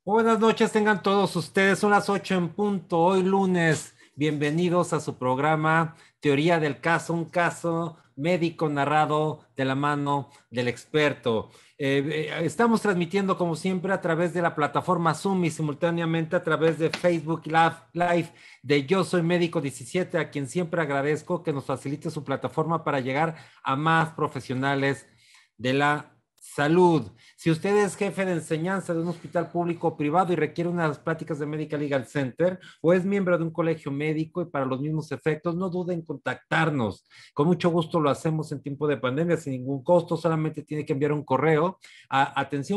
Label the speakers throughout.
Speaker 1: Buenas noches, tengan todos ustedes. Son las 8 en punto, hoy lunes. Bienvenidos a su programa Teoría del Caso, un caso médico narrado de la mano del experto. Estamos transmitiendo, como siempre, a través de la plataforma Zoom y simultáneamente a través de Facebook Live de Yo Soy Médico 17, a quien siempre agradezco que nos facilite su plataforma para llegar a más profesionales de la salud. Si usted es jefe de enseñanza de un hospital público o privado y requiere unas pláticas de Medical Legal Center o es miembro de un colegio médico y para los mismos efectos, no dude en contactarnos. Con mucho gusto lo hacemos en tiempo de pandemia sin ningún costo, solamente tiene que enviar un correo a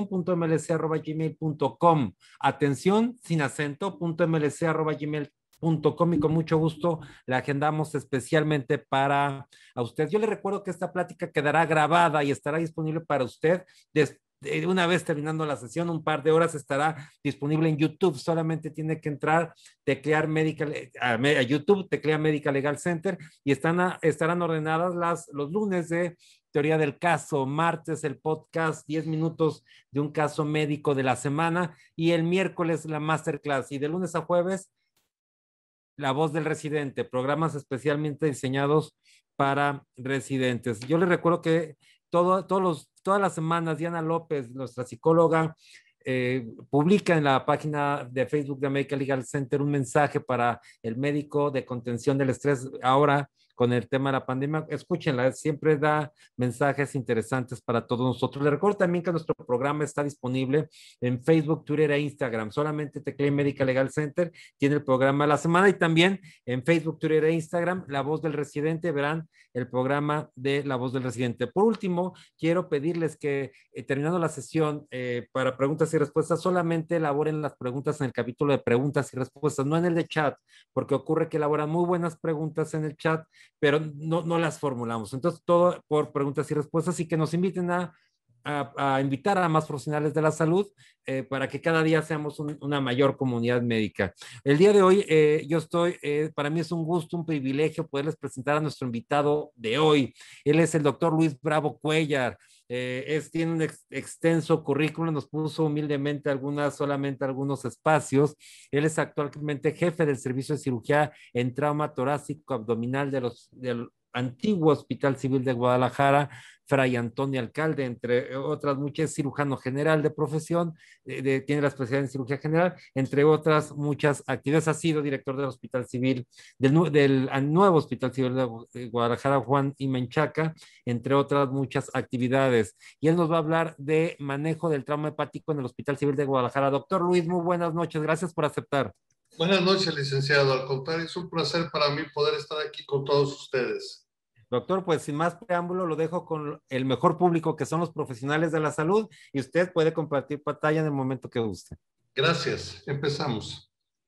Speaker 1: atención.mlc@gmail.com, atención sin acento, .mlc@gmail.com y con mucho gusto la agendamos especialmente para a usted. Yo le recuerdo que esta plática quedará grabada y estará disponible para usted una vez terminando la sesión, un par de horas estará disponible en YouTube. Solamente tiene que entrar, teclear a YouTube, teclea Medical Legal Center y estarán ordenadas los lunes de teoría del caso, martes el podcast 10 minutos de un caso médico de la semana y el miércoles la masterclass y de lunes a jueves la voz del residente, programas especialmente diseñados para residentes. Yo les recuerdo que todas las semanas Diana López, nuestra psicóloga, publica en la página de Facebook de American Legal Center un mensaje para el médico de contención del estrés ahora con el tema de la pandemia. Escúchenla, siempre da mensajes interesantes para todos nosotros. Les recuerdo también que nuestro programa está disponible en Facebook, Twitter e Instagram. Solamente teclee Medical Legal Center, tiene el programa de la semana y también en Facebook, Twitter e Instagram, La Voz del Residente, verán el programa de La Voz del Residente. Por último, quiero pedirles que terminando la sesión para preguntas y respuestas, solamente elaboren las preguntas en el capítulo de preguntas y respuestas, no en el de chat, porque ocurre que elaboran muy buenas preguntas en el chat, pero no las formulamos. Entonces, todo por preguntas y respuestas y que nos inviten a invitar a más profesionales de la salud para que cada día seamos una mayor comunidad médica. El día de hoy para mí es un gusto, un privilegio poderles presentar a nuestro invitado de hoy. Él es el doctor Luis Bravo Cuellar. Tiene un extenso currículum, nos puso humildemente solamente algunos espacios. Él es actualmente jefe del servicio de cirugía en trauma torácico abdominal del antiguo Hospital Civil de Guadalajara, Fray Antonio Alcalde, entre otras muchas, cirujano general de profesión, tiene la especialidad en cirugía general, entre otras muchas actividades. Ha sido director del Hospital Civil, del nuevo Hospital Civil de Guadalajara, Juan y Menchaca, entre otras muchas actividades. Y él nos va a hablar de manejo del trauma hepático en el Hospital Civil de Guadalajara. Doctor Luis, muy buenas noches, gracias por aceptar.
Speaker 2: Buenas noches, licenciado. Al contrario, es un placer para mí poder estar aquí con todos ustedes.
Speaker 1: Doctor, pues sin más preámbulo, lo dejo con el mejor público que son los profesionales de la salud y usted puede compartir pantalla en el momento que guste.
Speaker 2: Gracias. Empezamos.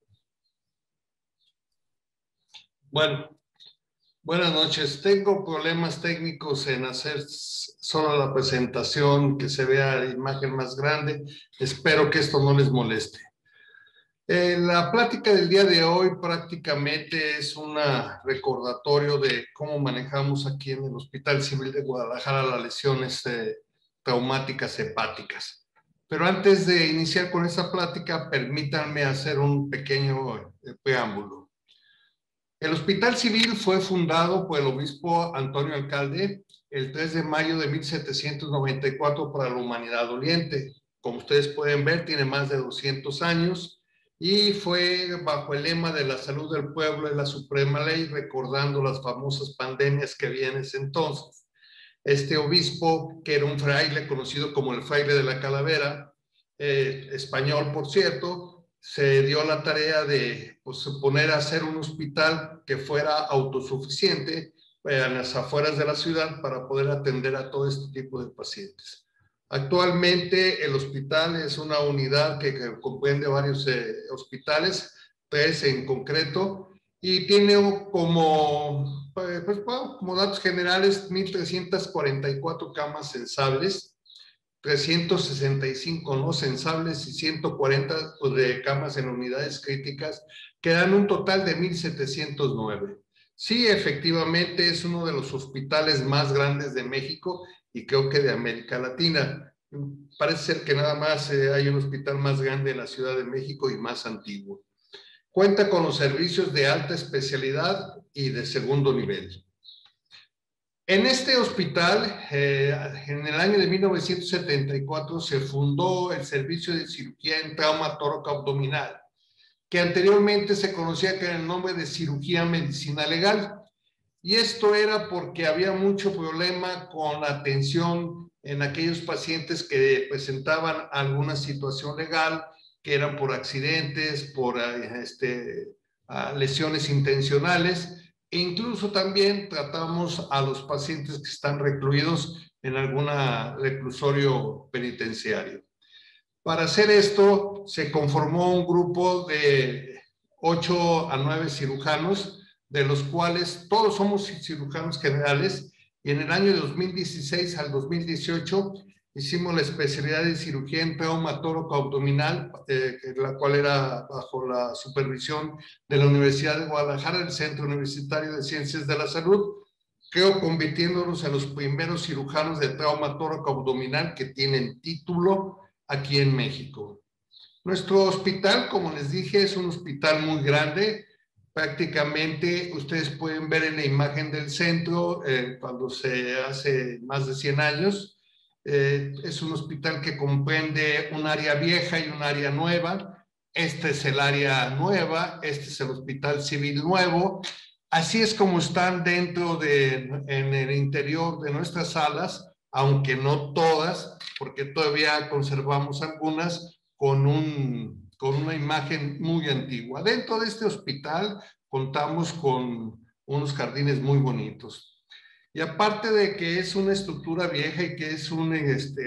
Speaker 2: Bueno, buenas noches. Tengo problemas técnicos en hacer solo la presentación, que se vea la imagen más grande. Espero que esto no les moleste. La plática del día de hoy prácticamente es un recordatorio de cómo manejamos aquí en el Hospital Civil de Guadalajara las lesiones traumáticas hepáticas. Pero antes de iniciar con esa plática, permítanme hacer un pequeño preámbulo. El Hospital Civil fue fundado por el obispo Antonio Alcalde el 3 de mayo de 1794 para la humanidad doliente. Como ustedes pueden ver, tiene más de 200 años y fue bajo el lema de la salud del pueblo es la suprema ley, recordando las famosas pandemias que había en ese entonces. Este obispo, que era un fraile conocido como el fraile de la calavera, español por cierto, se dio la tarea de poner a hacer un hospital que fuera autosuficiente en las afueras de la ciudad para poder atender a todo este tipo de pacientes. Actualmente el hospital es una unidad que comprende varios hospitales, 3 en concreto, y tiene como datos generales 1,344 camas sensables, 365 no sensables y 140 de camas en unidades críticas, que dan un total de 1,709. Sí, efectivamente es uno de los hospitales más grandes de México y creo que de América Latina. Parece ser que nada más hay un hospital más grande en la Ciudad de México y más antiguo. Cuenta con los servicios de alta especialidad y de segundo nivel. En este hospital, en el año de 1974, se fundó el servicio de cirugía en trauma tóraco-abdominal, que anteriormente se conocía con el nombre de cirugía medicina legal. Y esto era porque había mucho problema con la atención en aquellos pacientes que presentaban alguna situación legal, que eran por accidentes, por lesiones intencionales, e incluso también tratamos a los pacientes que están recluidos en algún reclusorio penitenciario. Para hacer esto, se conformó un grupo de 8 a 9 cirujanos, de los cuales todos somos cirujanos generales, y en el año de 2016 al 2018 hicimos la especialidad de cirugía en trauma tóraco-abdominal, la cual era bajo la supervisión de la Universidad de Guadalajara, el Centro Universitario de Ciencias de la Salud, creo convirtiéndonos en los primeros cirujanos de trauma tóraco-abdominal que tienen título aquí en México. Nuestro hospital, como les dije, es un hospital muy grande. Prácticamente ustedes pueden ver en la imagen del centro, cuando se hace más de 100 años, es un hospital que comprende un área vieja y un área nueva. Este es el área nueva, este es el hospital civil nuevo. Así es como están en el interior de nuestras salas, aunque no todas, porque todavía conservamos algunas con una imagen muy antigua. Dentro de este hospital contamos con unos jardines muy bonitos. Y aparte de que es una estructura vieja y que es un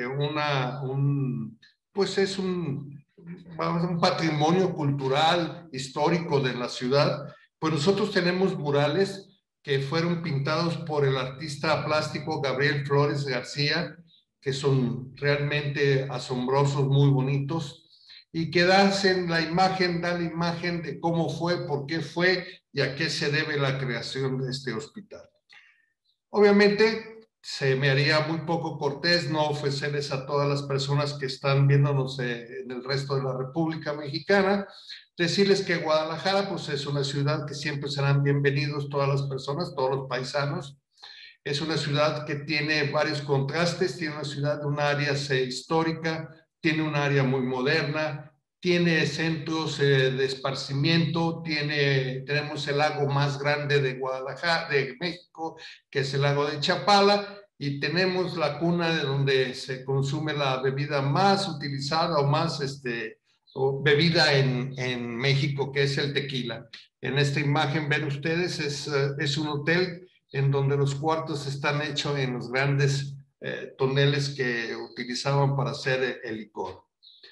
Speaker 2: patrimonio cultural, histórico de la ciudad, pues nosotros tenemos murales que fueron pintados por el artista plástico Gabriel Flores García, que son realmente asombrosos, muy bonitos, y que dan la imagen de cómo fue, por qué fue y a qué se debe la creación de este hospital. Obviamente, se me haría muy poco cortés no ofrecerles a todas las personas que están viéndonos en el resto de la República Mexicana, decirles que Guadalajara pues es una ciudad que siempre serán bienvenidos todas las personas, todos los paisanos. Es una ciudad que tiene varios contrastes, tiene una ciudad de un área histórica, tiene un área muy moderna, tiene centros de esparcimiento, tenemos el lago más grande de Guadalajara, de México, que es el lago de Chapala, y tenemos la cuna de donde se consume la bebida más utilizada o más bebida en México, que es el tequila. En esta imagen ven ustedes, es un hotel en donde los cuartos están hechos en los grandes toneles que utilizaban para hacer el licor.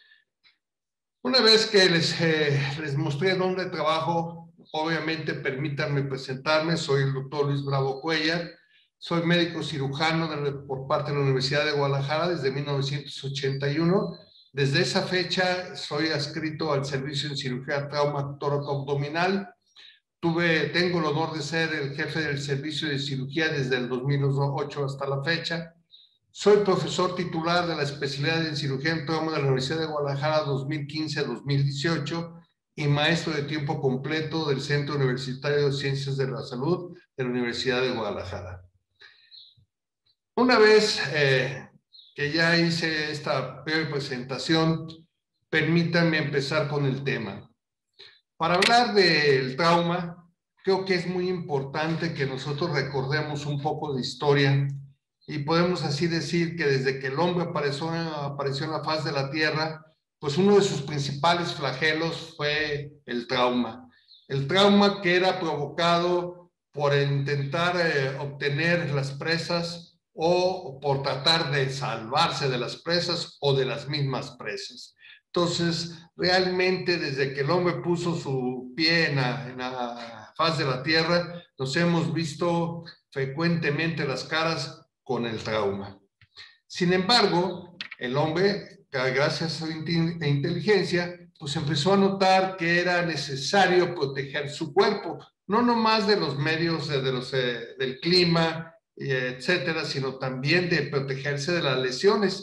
Speaker 2: Una vez que les mostré dónde trabajo, obviamente permítanme presentarme. Soy el doctor Luis Bravo Cuellar, soy médico cirujano por parte de la Universidad de Guadalajara desde 1981. Desde esa fecha soy adscrito al servicio en cirugía trauma tóraco-abdominal. Tengo el honor de ser el jefe del servicio de cirugía desde el 2008 hasta la fecha. Soy profesor titular de la especialidad en cirugía en trauma de la Universidad de Guadalajara 2015-2018 y maestro de tiempo completo del Centro Universitario de Ciencias de la Salud de la Universidad de Guadalajara. Una vez que ya hice esta breve presentación, permítanme empezar con el tema. Para hablar del trauma, creo que es muy importante que nosotros recordemos un poco de historia y podemos así decir que desde que el hombre apareció en la faz de la Tierra, pues uno de sus principales flagelos fue el trauma. El trauma que era provocado por intentar obtener las presas o por tratar de salvarse de las presas o de las mismas presas. Entonces, realmente desde que el hombre puso su pie en la faz de la Tierra, nos hemos visto frecuentemente las caras con el trauma. Sin embargo, el hombre, gracias a su inteligencia, pues empezó a notar que era necesario proteger su cuerpo, no nomás de los medios del clima, etcétera, sino también de protegerse de las lesiones.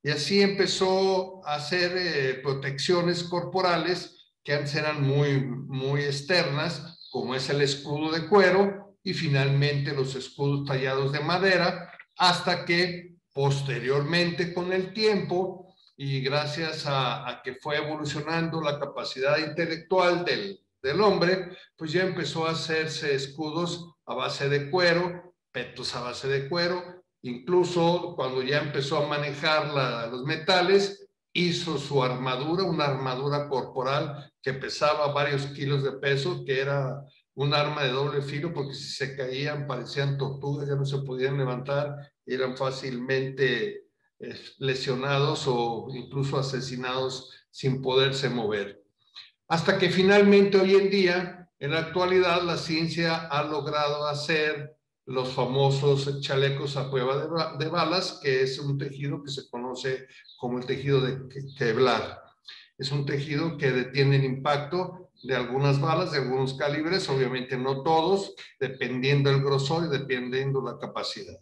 Speaker 2: Y así empezó a hacer protecciones corporales que antes eran muy externas, como es el escudo de cuero y finalmente los escudos tallados de madera, hasta que posteriormente con el tiempo y gracias a que fue evolucionando la capacidad intelectual del hombre, pues ya empezó a hacerse escudos a base de cuero, petos a base de cuero. Incluso cuando ya empezó a manejar los metales, hizo su armadura, una armadura corporal que pesaba varios kilos de peso, que era un arma de doble filo, porque si se caían parecían tortugas, ya no se podían levantar, eran fácilmente lesionados o incluso asesinados sin poderse mover. Hasta que finalmente hoy en día, en la actualidad, la ciencia ha logrado hacer los famosos chalecos a prueba de balas, que es un tejido que se conoce como el tejido de Kevlar. Es un tejido que detiene el impacto de algunas balas, de algunos calibres, obviamente no todos, dependiendo del grosor y dependiendo la capacidad.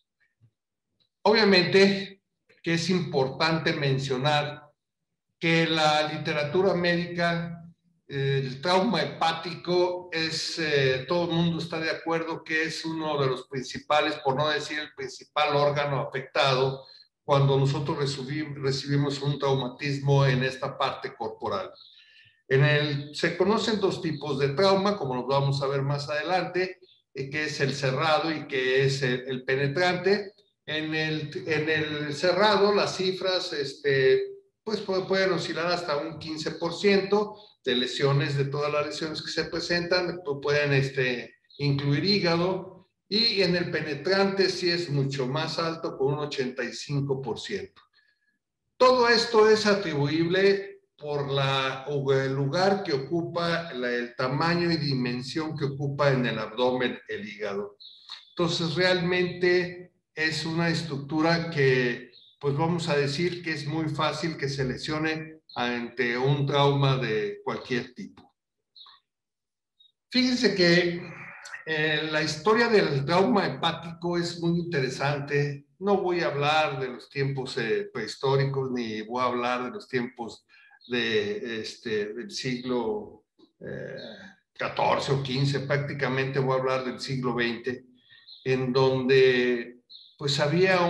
Speaker 2: Obviamente que es importante mencionar que la literatura médica, el trauma hepático todo el mundo está de acuerdo que es uno de los principales, por no decir el principal órgano afectado cuando nosotros recibimos un traumatismo en esta parte corporal. Se conocen dos tipos de trauma, como los vamos a ver más adelante, que es el cerrado y que es el penetrante. En el cerrado, las cifras pues pueden oscilar hasta un 15% de lesiones, de todas las lesiones que se presentan, pueden incluir hígado, y en el penetrante sí es mucho más alto, con un 85%. Todo esto es atribuible por el lugar que ocupa, el tamaño y dimensión que ocupa en el abdomen el hígado. Entonces, realmente es una estructura que, pues vamos a decir que es muy fácil que se lesione ante un trauma de cualquier tipo. Fíjense que la historia del trauma hepático es muy interesante. No voy a hablar de los tiempos prehistóricos, ni voy a hablar de los tiempos del siglo XIV o XV, prácticamente voy a hablar del siglo XX, en donde pues había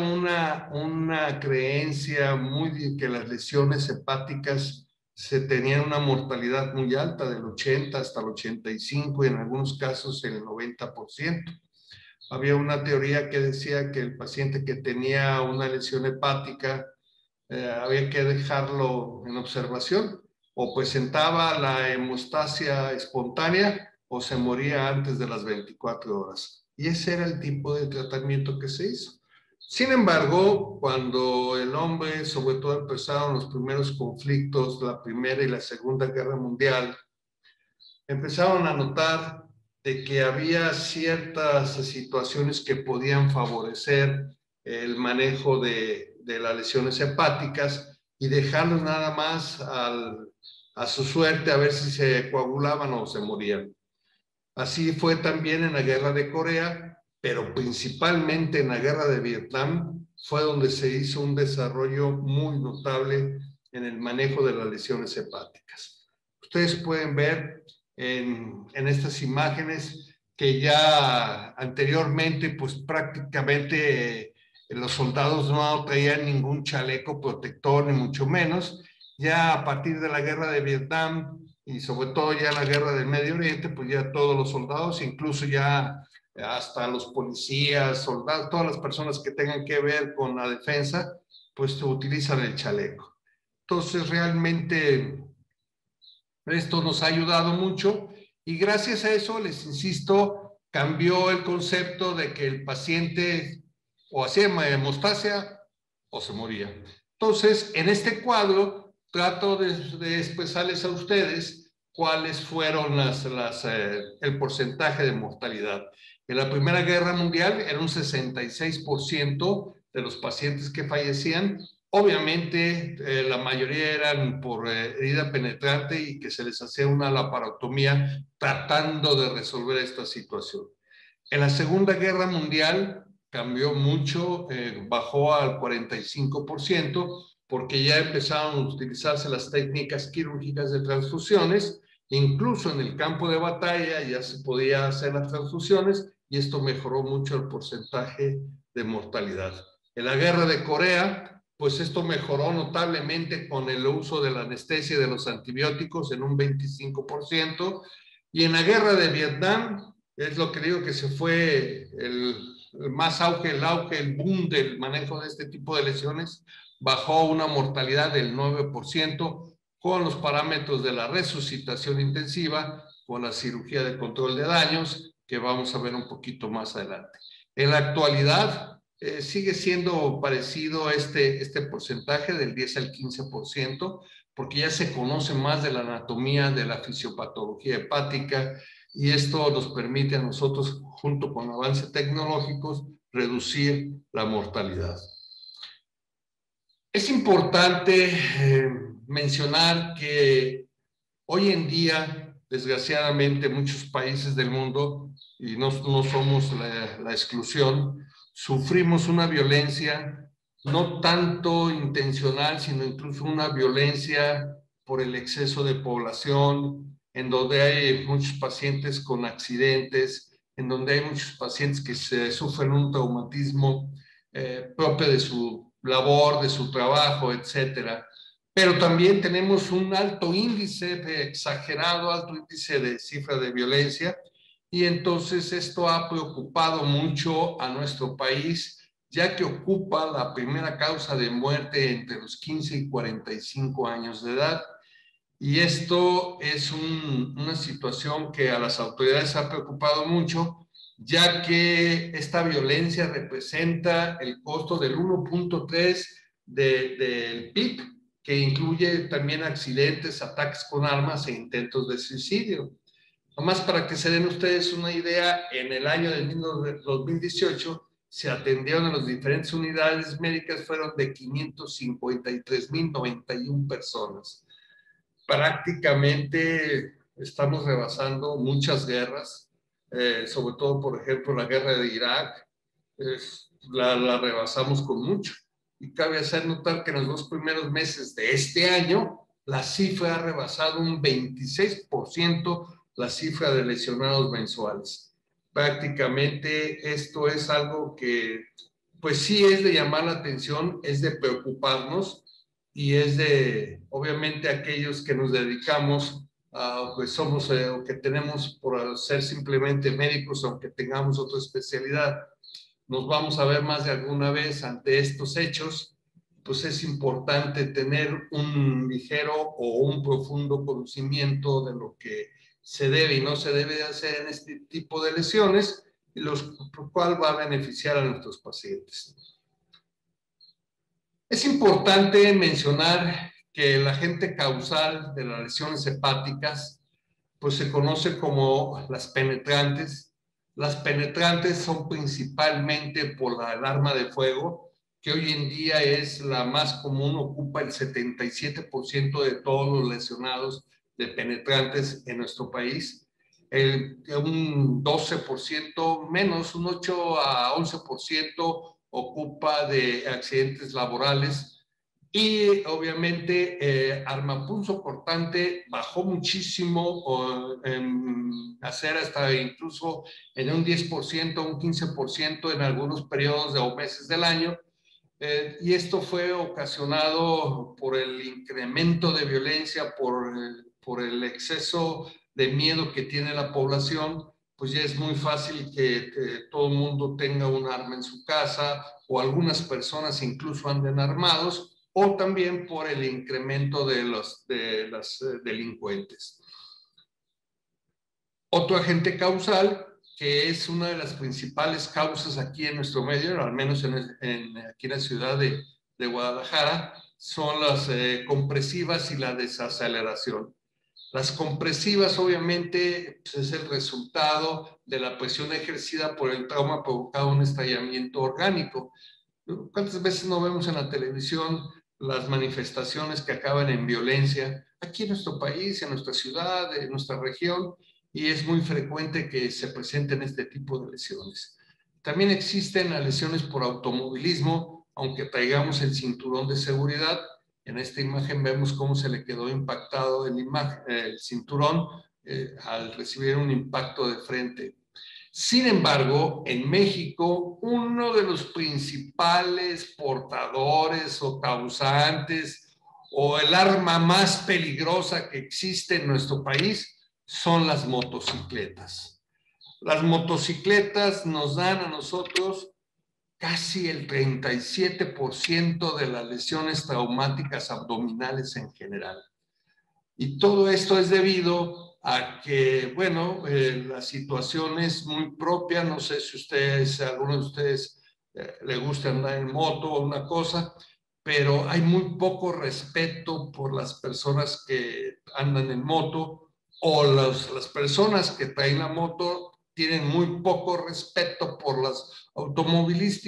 Speaker 2: una creencia que las lesiones hepáticas tenían una mortalidad muy alta, del 80 hasta el 85 y en algunos casos el 90%. Había una teoría que decía que el paciente que tenía una lesión hepática había que dejarlo en observación, o presentaba la hemostasia espontánea o se moría antes de las 24 horas. Y ese era el tipo de tratamiento que se hizo. Sin embargo, cuando el hombre, sobre todo empezaron los primeros conflictos, la Primera y la Segunda Guerra Mundial, empezaron a notar de que había ciertas situaciones que podían favorecer el manejo de las lesiones hepáticas y dejarlos nada más a su suerte a ver si se coagulaban o se morían. Así fue también en la Guerra de Corea, pero principalmente en la Guerra de Vietnam fue donde se hizo un desarrollo muy notable en el manejo de las lesiones hepáticas. Ustedes pueden ver en estas imágenes que ya anteriormente, pues prácticamente los soldados no traían ningún chaleco protector, ni mucho menos. Ya a partir de la Guerra de Vietnam y sobre todo ya la Guerra del Medio Oriente, pues ya todos los soldados, incluso ya hasta los policías, soldados, todas las personas que tengan que ver con la defensa, pues utilizan el chaleco. Entonces realmente esto nos ha ayudado mucho y gracias a eso, les insisto, cambió el concepto de que el paciente o hacía hemostasia o se moría. Entonces, en este cuadro trato de expresarles a ustedes cuáles fueron el porcentaje de mortalidad. En la Primera Guerra Mundial era un 66% de los pacientes que fallecían. Obviamente, la mayoría eran por herida penetrante y que se les hacía una laparotomía tratando de resolver esta situación. En la Segunda Guerra Mundial cambió mucho, bajó al 45%, porque ya empezaron a utilizarse las técnicas quirúrgicas de transfusiones. Incluso en el campo de batalla ya se podía hacer las transfusiones y esto mejoró mucho el porcentaje de mortalidad. En la guerra de Corea, pues esto mejoró notablemente con el uso de la anestesia y de los antibióticos en un 25%. Y en la guerra de Vietnam, es lo que digo que se fue el más auge, el boom del manejo de este tipo de lesiones, bajó una mortalidad del 9% con los parámetros de la resucitación intensiva, con la cirugía de control de daños, que vamos a ver un poquito más adelante. En la actualidad, sigue siendo parecido este porcentaje del 10 al 15%, porque ya se conoce más de la anatomía, de la fisiopatología hepática, y esto nos permite a nosotros, junto con avances tecnológicos, reducir la mortalidad. Es importante mencionar que hoy en día, desgraciadamente, muchos países del mundo, y no somos la exclusión, sufrimos una violencia no tanto intencional, sino incluso una violencia por el exceso de población, en donde hay muchos pacientes con accidentes, en donde hay muchos pacientes que sufren un traumatismo propio de su labor, de su trabajo, etcétera. Pero también tenemos un alto índice, exagerado alto índice de cifra de violencia, y entonces esto ha preocupado mucho a nuestro país, ya que ocupa la primera causa de muerte entre los 15 y 45 años de edad. Y esto es una situación que a las autoridades ha preocupado mucho, ya que esta violencia representa el costo del 1.3 del PIB, que incluye también accidentes, ataques con armas e intentos de suicidio. Nomás para que se den ustedes una idea, en el año de 2018 se atendieron en las diferentes unidades médicas, fueron de 553,091 personas. Prácticamente estamos rebasando muchas guerras, sobre todo, por ejemplo, la guerra de Irak, la rebasamos con mucho. Y cabe hacer notar que en los 2 primeros meses de este año, la cifra ha rebasado un 26% la cifra de lesionados mensuales. Prácticamente esto es algo que, pues sí es de llamar la atención, es de preocuparnos, y es de, obviamente, aquellos que nos dedicamos, pues somos, o que tenemos por ser simplemente médicos, aunque tengamos otra especialidad, nos vamos a ver más de alguna vez ante estos hechos, pues es importante tener un ligero o un profundo conocimiento de lo que se debe y no se debe de hacer en este tipo de lesiones, y lo cual va a beneficiar a nuestros pacientes. Es importante mencionar que el agente causal de las lesiones hepáticas, pues se conoce como las penetrantes. Las penetrantes son principalmente por el arma de fuego, que hoy en día es la más común, ocupa el 77% de todos los lesionados de penetrantes en nuestro país. Un 12% menos, un 8 a 11% ocupa de accidentes laborales. Y obviamente armapunzo cortante bajó muchísimo, en hacer hasta incluso en un 10%, un 15% en algunos periodos o meses del año. Y esto fue ocasionado por el incremento de violencia, por el exceso de miedo que tiene la población. Pues ya es muy fácil que todo el mundo tenga un arma en su casa, o algunas personas incluso anden armados, o también por el incremento de los delincuentes. Otro agente causal, que es una de las principales causas aquí en nuestro medio, al menos aquí en la ciudad de Guadalajara, son las compresivas y la desaceleración. Las compresivas, obviamente, pues es el resultado de la presión ejercida por el trauma provocado un estallamiento orgánico. ¿Cuántas veces no vemos en la televisión las manifestaciones que acaban en violencia aquí en nuestro país, en nuestra ciudad, en nuestra región? Y es muy frecuente que se presenten este tipo de lesiones. También existen las lesiones por automovilismo, aunque traigamos el cinturón de seguridad. En esta imagen vemos cómo se le quedó impactado el cinturón al recibir un impacto de frente. Sin embargo, en México, uno de los principales portadores o causantes o el arma más peligrosa que existe en nuestro país son las motocicletas. Las motocicletas nos dan a nosotros casi el 37% de las lesiones traumáticas abdominales en general. Y todo esto es debido a que, bueno, la situación es muy propia. No sé si ustedes, algunos de ustedes le gusta andar en moto o una cosa, pero hay muy poco respeto por las personas que andan en moto, o las personas que traen la moto tienen muy poco respeto por las automóviles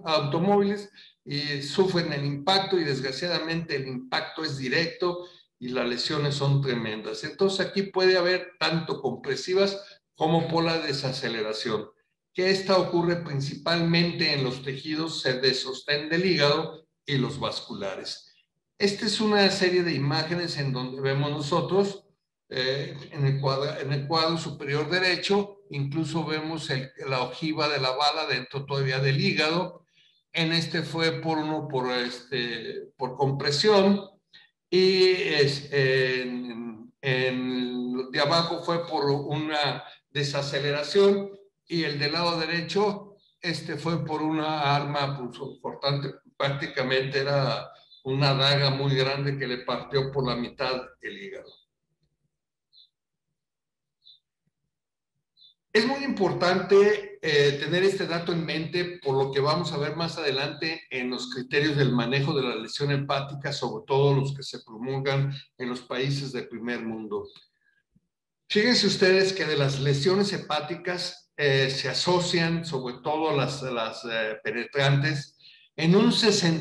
Speaker 2: y sufren el impacto, y desgraciadamente el impacto es directo y las lesiones son tremendas. Entonces aquí puede haber tanto compresivas como por la desaceleración, que esta ocurre principalmente en los tejidos de sostén del hígado y los vasculares. Esta es una serie de imágenes en donde vemos nosotros en el cuadro superior derecho, incluso vemos la ojiva de la bala dentro todavía del hígado. En este fue por compresión, y de abajo fue por una desaceleración, y el del lado derecho fue por una arma importante, prácticamente era una daga muy grande que le partió por la mitad el hígado. Es muy importante tener este dato en mente, por lo que vamos a ver más adelante en los criterios del manejo de la lesión hepática, sobre todo los que se promulgan en los países del primer mundo. Fíjense ustedes que de las lesiones hepáticas se asocian, sobre todo las penetrantes, en un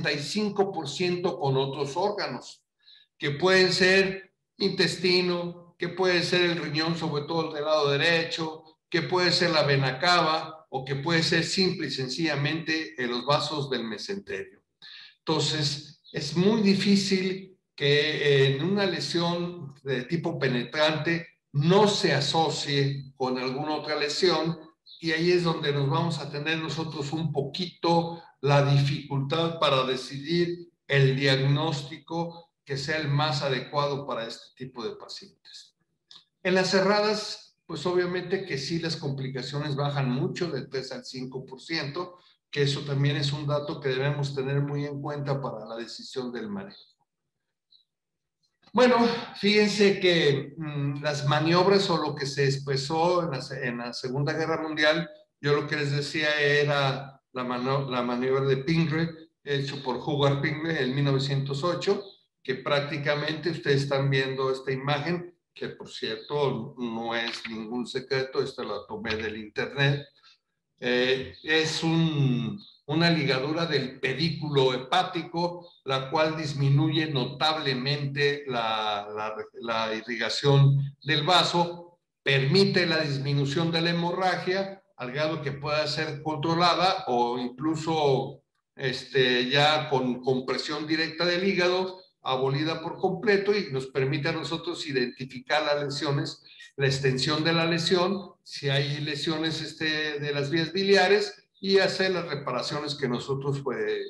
Speaker 2: 65% con otros órganos, que pueden ser intestino, que puede ser el riñón, sobre todo el del lado derecho, que puede ser la vena cava, o que puede ser simple y sencillamente los vasos del mesenterio. Entonces, es muy difícil que en una lesión de tipo penetrante no se asocie con alguna otra lesión, y ahí es donde nos vamos a tener nosotros un poquito la dificultad para decidir el diagnóstico que sea el más adecuado para este tipo de pacientes. En las cerradas, pues obviamente que sí, las complicaciones bajan mucho, del 3 al 5%, que eso también es un dato que debemos tener muy en cuenta para la decisión del manejo. Bueno, fíjense que las maniobras, o lo que se expresó en la Segunda Guerra Mundial, yo lo que les decía era la maniobra de Pingré, hecho por Howard Pingré en 1908, que prácticamente ustedes están viendo esta imagen, que por cierto no es ningún secreto, esta la tomé del internet. Es una ligadura del pedículo hepático, la cual disminuye notablemente la irrigación del vaso, permite la disminución de la hemorragia al grado que pueda ser controlada, o incluso ya con compresión directa del hígado, abolida por completo, y nos permite a nosotros identificar las lesiones, la extensión de la lesión, si hay lesiones de las vías biliares, y hacer las reparaciones que nosotros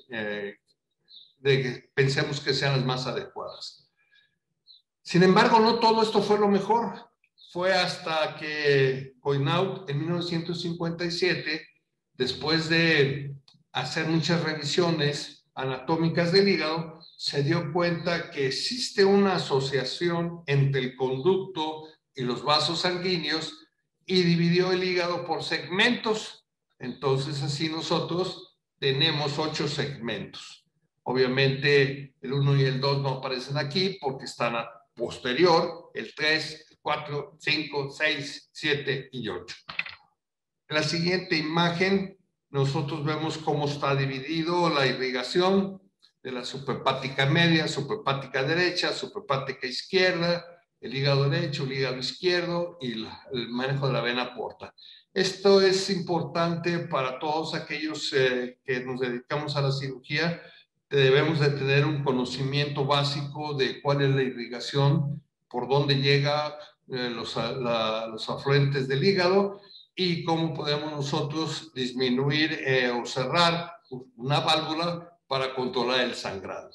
Speaker 2: pensemos que sean las más adecuadas. Sin embargo, no todo esto fue lo mejor. Fue hasta que Coinaud en 1957, después de hacer muchas revisiones anatómicas del hígado, se dio cuenta que existe una asociación entre el conducto y los vasos sanguíneos, y dividió el hígado por segmentos. Entonces así nosotros tenemos 8 segmentos. Obviamente el 1 y el 2 no aparecen aquí porque están a posterior, el 3, 4, 5, 6, 7 y 8. En la siguiente imagen nosotros vemos cómo está dividido la irrigación de la suprahepática media, suprahepática derecha, suprahepática izquierda, el hígado derecho, el hígado izquierdo y el manejo de la vena porta. Esto es importante para todos aquellos que nos dedicamos a la cirugía. Debemos de tener un conocimiento básico de cuál es la irrigación, por dónde llega los afluentes del hígado y cómo podemos nosotros disminuir o cerrar una válvula para controlar el sangrado.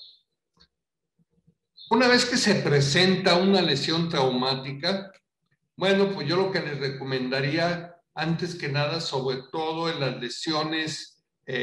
Speaker 2: Una vez que se presenta una lesión traumática, bueno, pues yo lo que les recomendaría, antes que nada, sobre todo en las lesiones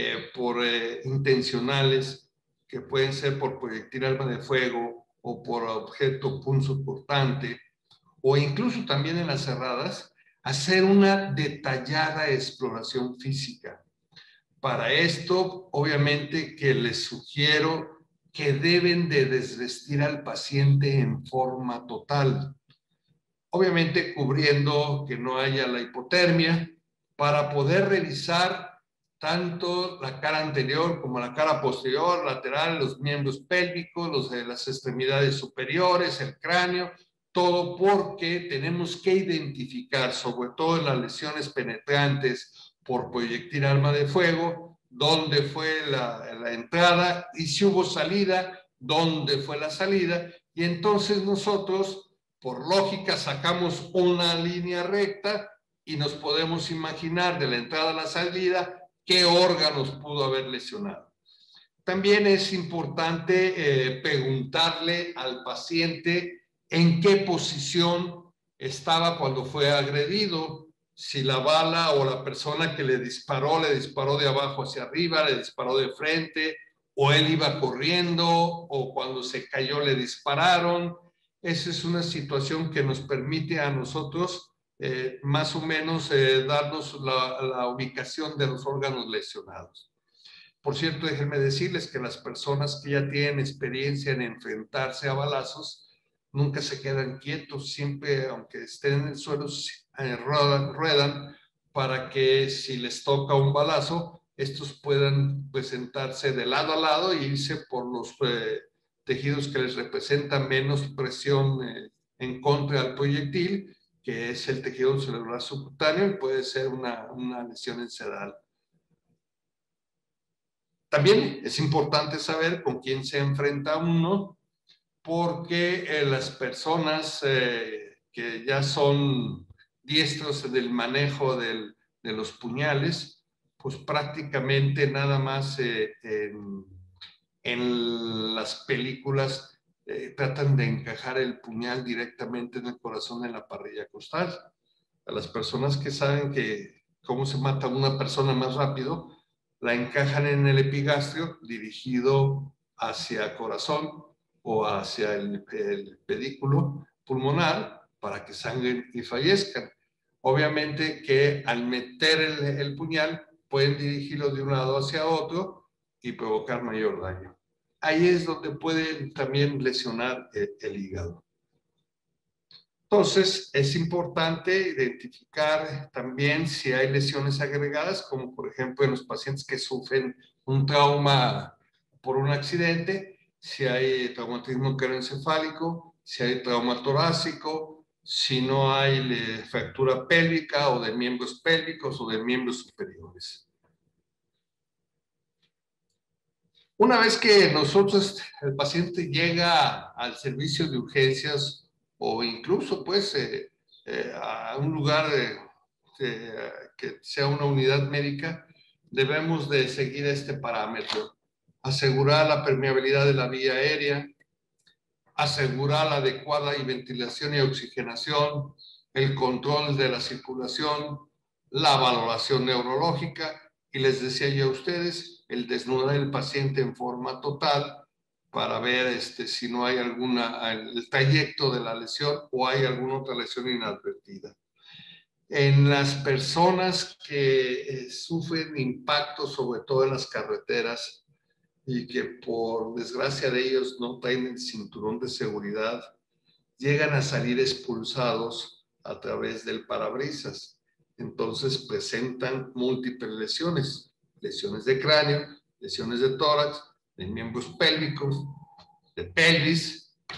Speaker 2: intencionales, que pueden ser por proyectil arma de fuego o por objeto punzocortante, o incluso también en las cerradas, hacer una detallada exploración física. Para esto, obviamente que les sugiero que deben de desvestir al paciente en forma total. Obviamente cubriendo que no haya la hipotermia, para poder revisar tanto la cara anterior como la cara posterior, lateral, los miembros pélvicos, los de las extremidades superiores, el cráneo, todo porque tenemos que identificar, sobre todo en las lesiones penetrantes por proyectil arma de fuego, dónde fue la entrada y si hubo salida, dónde fue la salida, y entonces nosotros por lógica sacamos una línea recta y nos podemos imaginar de la entrada a la salida qué órganos pudo haber lesionado. También es importante preguntarle al paciente en qué posición estaba cuando fue agredido, si la bala o la persona que le disparó de abajo hacia arriba, le disparó de frente, o él iba corriendo, o cuando se cayó le dispararon. Esa es una situación que nos permite a nosotros más o menos darnos la ubicación de los órganos lesionados. Por cierto, déjenme decirles que las personas que ya tienen experiencia en enfrentarse a balazos nunca se quedan quietos, siempre, aunque estén en el suelo, ruedan para que si les toca un balazo, estos puedan pues, sentarse de lado a lado e irse por los tejidos que les representan menos presión en contra del proyectil, que es el tejido cerebral subcutáneo y puede ser una lesión encedal. También es importante saber con quién se enfrenta uno, porque las personas que ya son diestros del manejo de los puñales, pues prácticamente nada más en las películas tratan de encajar el puñal directamente en el corazón en la parrilla costal. A las personas que saben que cómo se mata una persona más rápido, la encajan en el epigastrio dirigido hacia el corazón o hacia el pedículo pulmonar para que sangren y fallezcan. Obviamente que al meter el puñal pueden dirigirlo de un lado hacia otro y provocar mayor daño. Ahí es donde pueden también lesionar el hígado. Entonces, es importante identificar también si hay lesiones agregadas, como por ejemplo en los pacientes que sufren un trauma por un accidente, si hay traumatismo craneoencefálico, si hay trauma torácico, si no hay fractura pélvica o de miembros pélvicos o de miembros superiores. Una vez que el paciente llega al servicio de urgencias o incluso pues a un lugar que sea una unidad médica, debemos de seguir este parámetro. Asegurar la permeabilidad de la vía aérea, asegurar la adecuada ventilación y oxigenación, el control de la circulación, la valoración neurológica y les decía yo a ustedes, el desnudar el paciente en forma total para ver si no hay el trayecto de la lesión o hay alguna otra lesión inadvertida. En las personas que sufren impactos, sobre todo en las carreteras, y que por desgracia de ellos no traen el cinturón de seguridad, llegan a salir expulsados a través del parabrisas. Entonces presentan múltiples lesiones, lesiones de cráneo, lesiones de tórax, de miembros pélvicos, de pelvis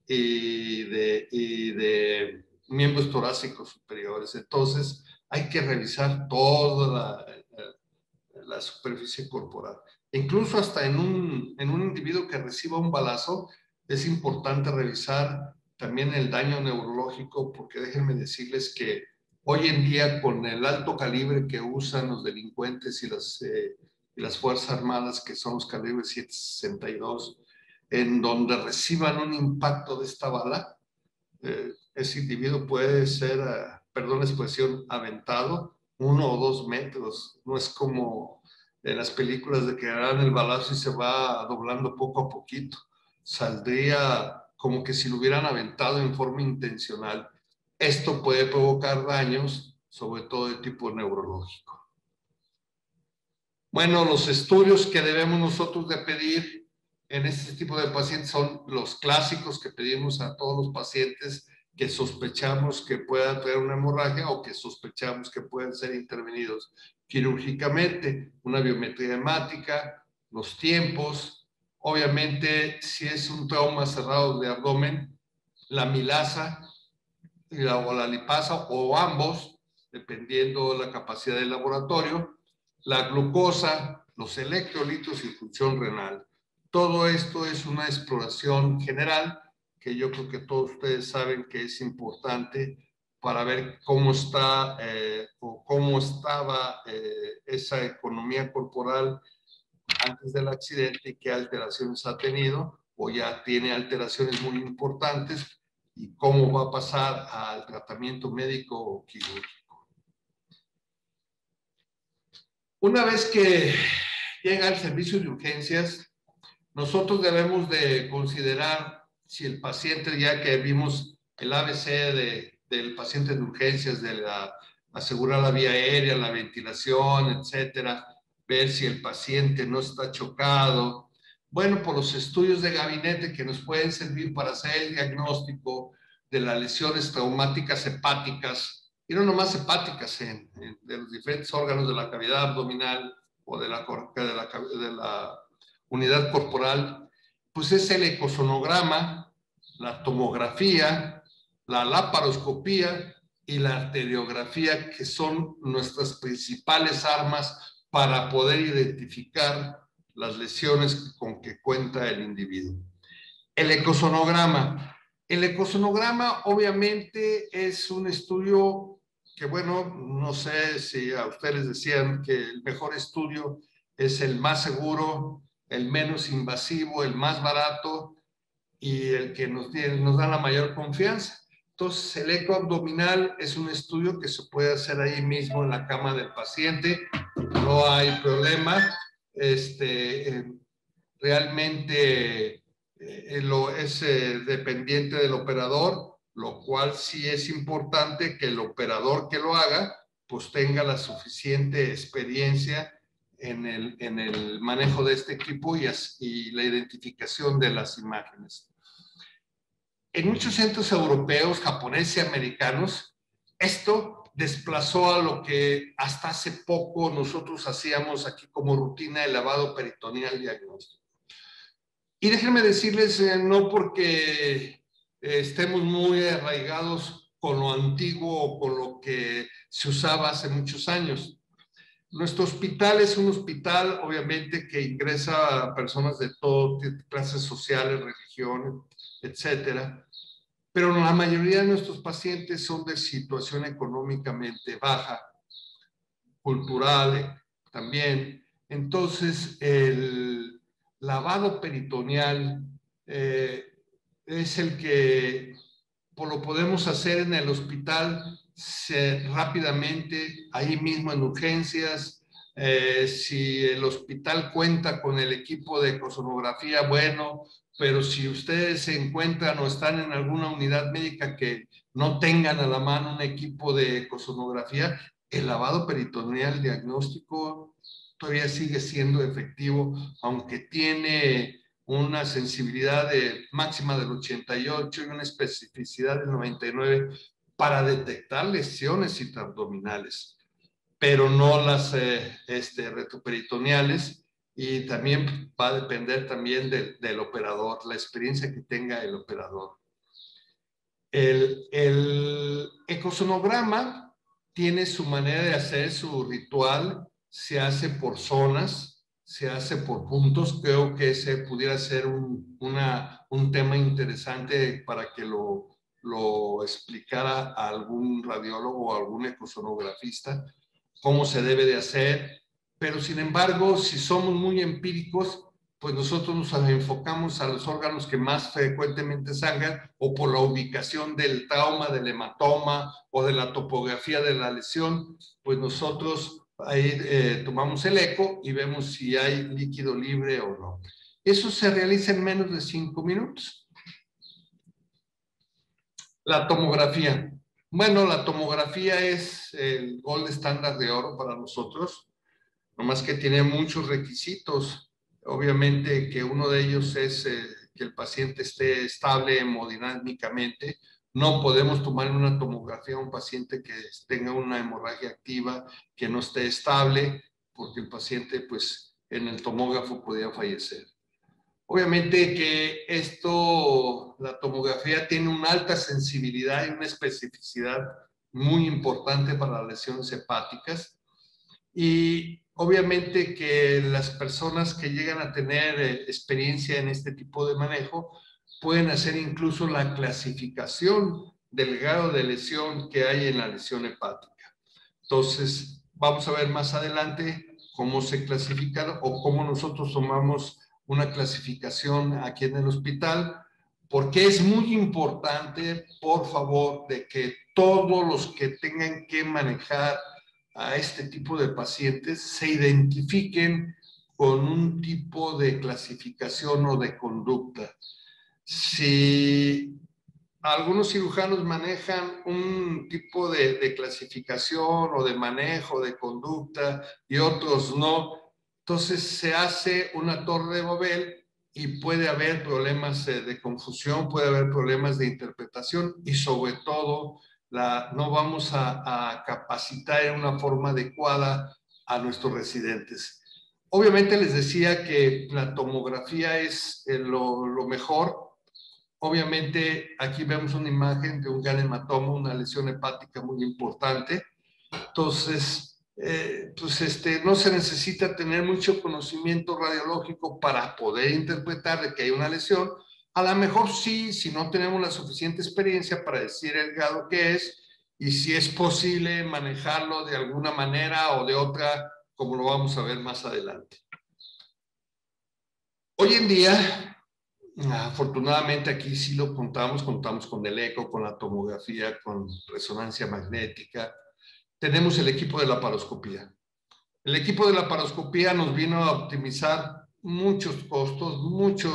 Speaker 2: y de miembros torácicos superiores. Entonces, hay que revisar toda la superficie corporal. Incluso hasta en un individuo que reciba un balazo, es importante revisar también el daño neurológico, porque déjenme decirles que hoy en día, con el alto calibre que usan los delincuentes y las Fuerzas Armadas, que son los calibres 7.62, en donde reciban un impacto de esta bala, ese individuo puede ser, perdón la expresión, aventado 1 o 2 metros. No es como en las películas de que dan el balazo y se va doblando poco a poquito. Saldría como que si lo hubieran aventado en forma intencional. Esto puede provocar daños, sobre todo de tipo neurológico. Bueno, los estudios que debemos nosotros de pedir en este tipo de pacientes son los clásicos que pedimos a todos los pacientes que sospechamos que puedan tener una hemorragia o que sospechamos que pueden ser intervenidos quirúrgicamente: una biometría hemática, los tiempos, obviamente si es un trauma cerrado de abdomen, la milasa o la lipasa o ambos, dependiendo de la capacidad del laboratorio, la glucosa, los electrolitos y función renal. Todo esto es una exploración general que yo creo que todos ustedes saben que es importante para ver cómo está o cómo estaba esa economía corporal antes del accidente y qué alteraciones ha tenido o ya tiene alteraciones muy importantes y cómo va a pasar al tratamiento médico o quirúrgico. Una vez que llega al servicio de urgencias, nosotros debemos de considerar si el paciente, ya que vimos el ABC del paciente de urgencias, de asegurar la vía aérea, la ventilación, etcétera, ver si el paciente no está chocado. Bueno, por los estudios de gabinete que nos pueden servir para hacer el diagnóstico de las lesiones traumáticas hepáticas, y no nomás hepáticas, de los diferentes órganos de la cavidad abdominal o de la unidad corporal, pues es el ecosonograma, la tomografía, la laparoscopía y la arteriografía, que son nuestras principales armas para poder identificar las lesiones con que cuenta el individuo. El ecosonograma. El ecosonograma obviamente es un estudio que, bueno, no sé si a ustedes decían que el mejor estudio es el más seguro, el menos invasivo, el más barato y el que nos da la mayor confianza. Entonces, el eco abdominal es un estudio que se puede hacer ahí mismo en la cama del paciente, no hay problema. Realmente es dependiente del operador, lo cual sí es importante que el operador que lo haga pues tenga la suficiente experiencia en el manejo de este equipo y la identificación de las imágenes. En muchos centros europeos, japoneses y americanos, esto desplazó a lo que hasta hace poco nosotros hacíamos aquí como rutina, el lavado peritoneal diagnóstico. Y déjenme decirles, no porque estemos muy arraigados con lo antiguo o con lo que se usaba hace muchos años. Nuestro hospital es un hospital, obviamente, que ingresa a personas de todo, clases sociales, religiones, etcétera. Pero la mayoría de nuestros pacientes son de situación económicamente baja, cultural también. Entonces, el lavado peritoneal es el que lo podemos hacer en el hospital rápidamente, ahí mismo en urgencias. Si el hospital cuenta con el equipo de ecosonografía, bueno, pero si ustedes se encuentran o están en alguna unidad médica que no tengan a la mano un equipo de ecosonografía, el lavado peritoneal diagnóstico todavía sigue siendo efectivo, aunque tiene una sensibilidad máxima del 88 y una especificidad del 99 para detectar lesiones intraabdominales, pero no las retroperitoneales, y también va a depender también del operador, la experiencia que tenga el operador. El ecosonograma tiene su manera de hacer su ritual, se hace por zonas, se hace por puntos. Creo que ese pudiera ser un tema interesante para que lo explicara a algún radiólogo o algún ecosonografista, cómo se debe de hacer. Pero sin embargo, si somos muy empíricos, pues nosotros nos enfocamos a los órganos que más frecuentemente sangran o por la ubicación del trauma, del hematoma o de la topografía de la lesión, pues nosotros ahí tomamos el eco y vemos si hay líquido libre o no. Eso se realiza en menos de 5 minutos. La tomografía. Bueno, la tomografía es el gold estándar de oro para nosotros, nomás que tiene muchos requisitos. Obviamente que uno de ellos es que el paciente esté estable hemodinámicamente. No podemos tomar una tomografía a un paciente que tenga una hemorragia activa, que no esté estable, porque el paciente, pues, en el tomógrafo podría fallecer. Obviamente que la tomografía tiene una alta sensibilidad y una especificidad muy importante para las lesiones hepáticas. Y obviamente que las personas que llegan a tener experiencia en este tipo de manejo pueden hacer incluso la clasificación del grado de lesión que hay en la lesión hepática. Entonces, vamos a ver más adelante cómo se clasifican o cómo nosotros tomamos una clasificación aquí en el hospital, porque es muy importante, por favor, de que todos los que tengan que manejar a este tipo de pacientes se identifiquen con un tipo de clasificación o de conducta. Si algunos cirujanos manejan un tipo de clasificación o de manejo de conducta y otros no, entonces se hace una torre de Babel y puede haber problemas de confusión, puede haber problemas de interpretación y sobre todo no vamos a capacitar en una forma adecuada a nuestros residentes. Obviamente les decía que la tomografía es lo mejor. Obviamente aquí vemos una imagen de un gran hematoma, una lesión hepática muy importante. Entonces, pues no se necesita tener mucho conocimiento radiológico para poder interpretar de que hay una lesión. A lo mejor sí, si no tenemos la suficiente experiencia para decir el grado que es y si es posible manejarlo de alguna manera o de otra, como lo vamos a ver más adelante. Hoy en día, afortunadamente aquí sí lo contamos con el eco, con la tomografía, con resonancia magnética. Tenemos el equipo de laparoscopía. El equipo de laparoscopía nos vino a optimizar muchos costos, mucho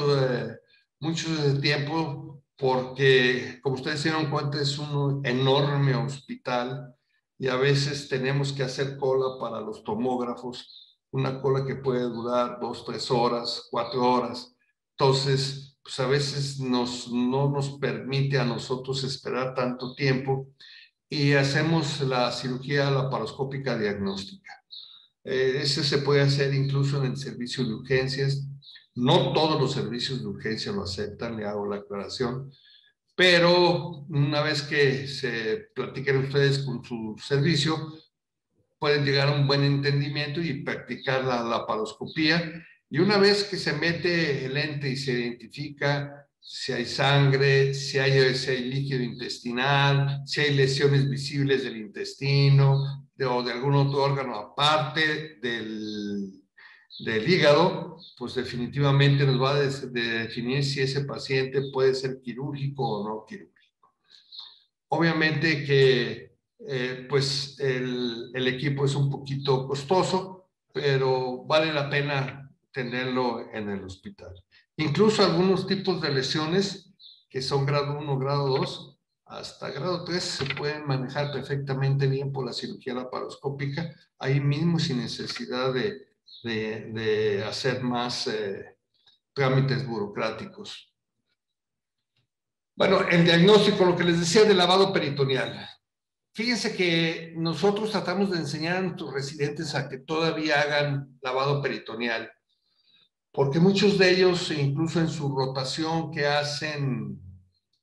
Speaker 2: tiempo, porque como ustedes se dieron cuenta es un enorme hospital y a veces tenemos que hacer cola para los tomógrafos, una cola que puede durar 2, 3 horas, 4 horas. Entonces, pues a veces no nos permite a nosotros esperar tanto tiempo y hacemos la cirugía laparoscópica diagnóstica. Ese se puede hacer incluso en el servicio de urgencias. No todos los servicios de urgencia lo aceptan, le hago la aclaración, pero una vez que se platiquen ustedes con su servicio, pueden llegar a un buen entendimiento y practicar la laparoscopía. Y una vez que se mete el lente y se identifica si hay sangre, si hay líquido intestinal, si hay lesiones visibles del intestino o de algún otro órgano aparte del hígado, pues definitivamente nos va a definir si ese paciente puede ser quirúrgico o no quirúrgico. Obviamente que pues el equipo es un poquito costoso, pero vale la pena tenerlo en el hospital. Incluso algunos tipos de lesiones que son grado 1, grado 2, hasta grado 3 se pueden manejar perfectamente bien por la cirugía laparoscópica, ahí mismo sin necesidad de hacer más trámites burocráticos. Bueno, el diagnóstico, lo que les decía del lavado peritoneal. Fíjense que nosotros tratamos de enseñar a nuestros residentes a que todavía hagan lavado peritoneal, porque muchos de ellos, incluso en su rotación que hacen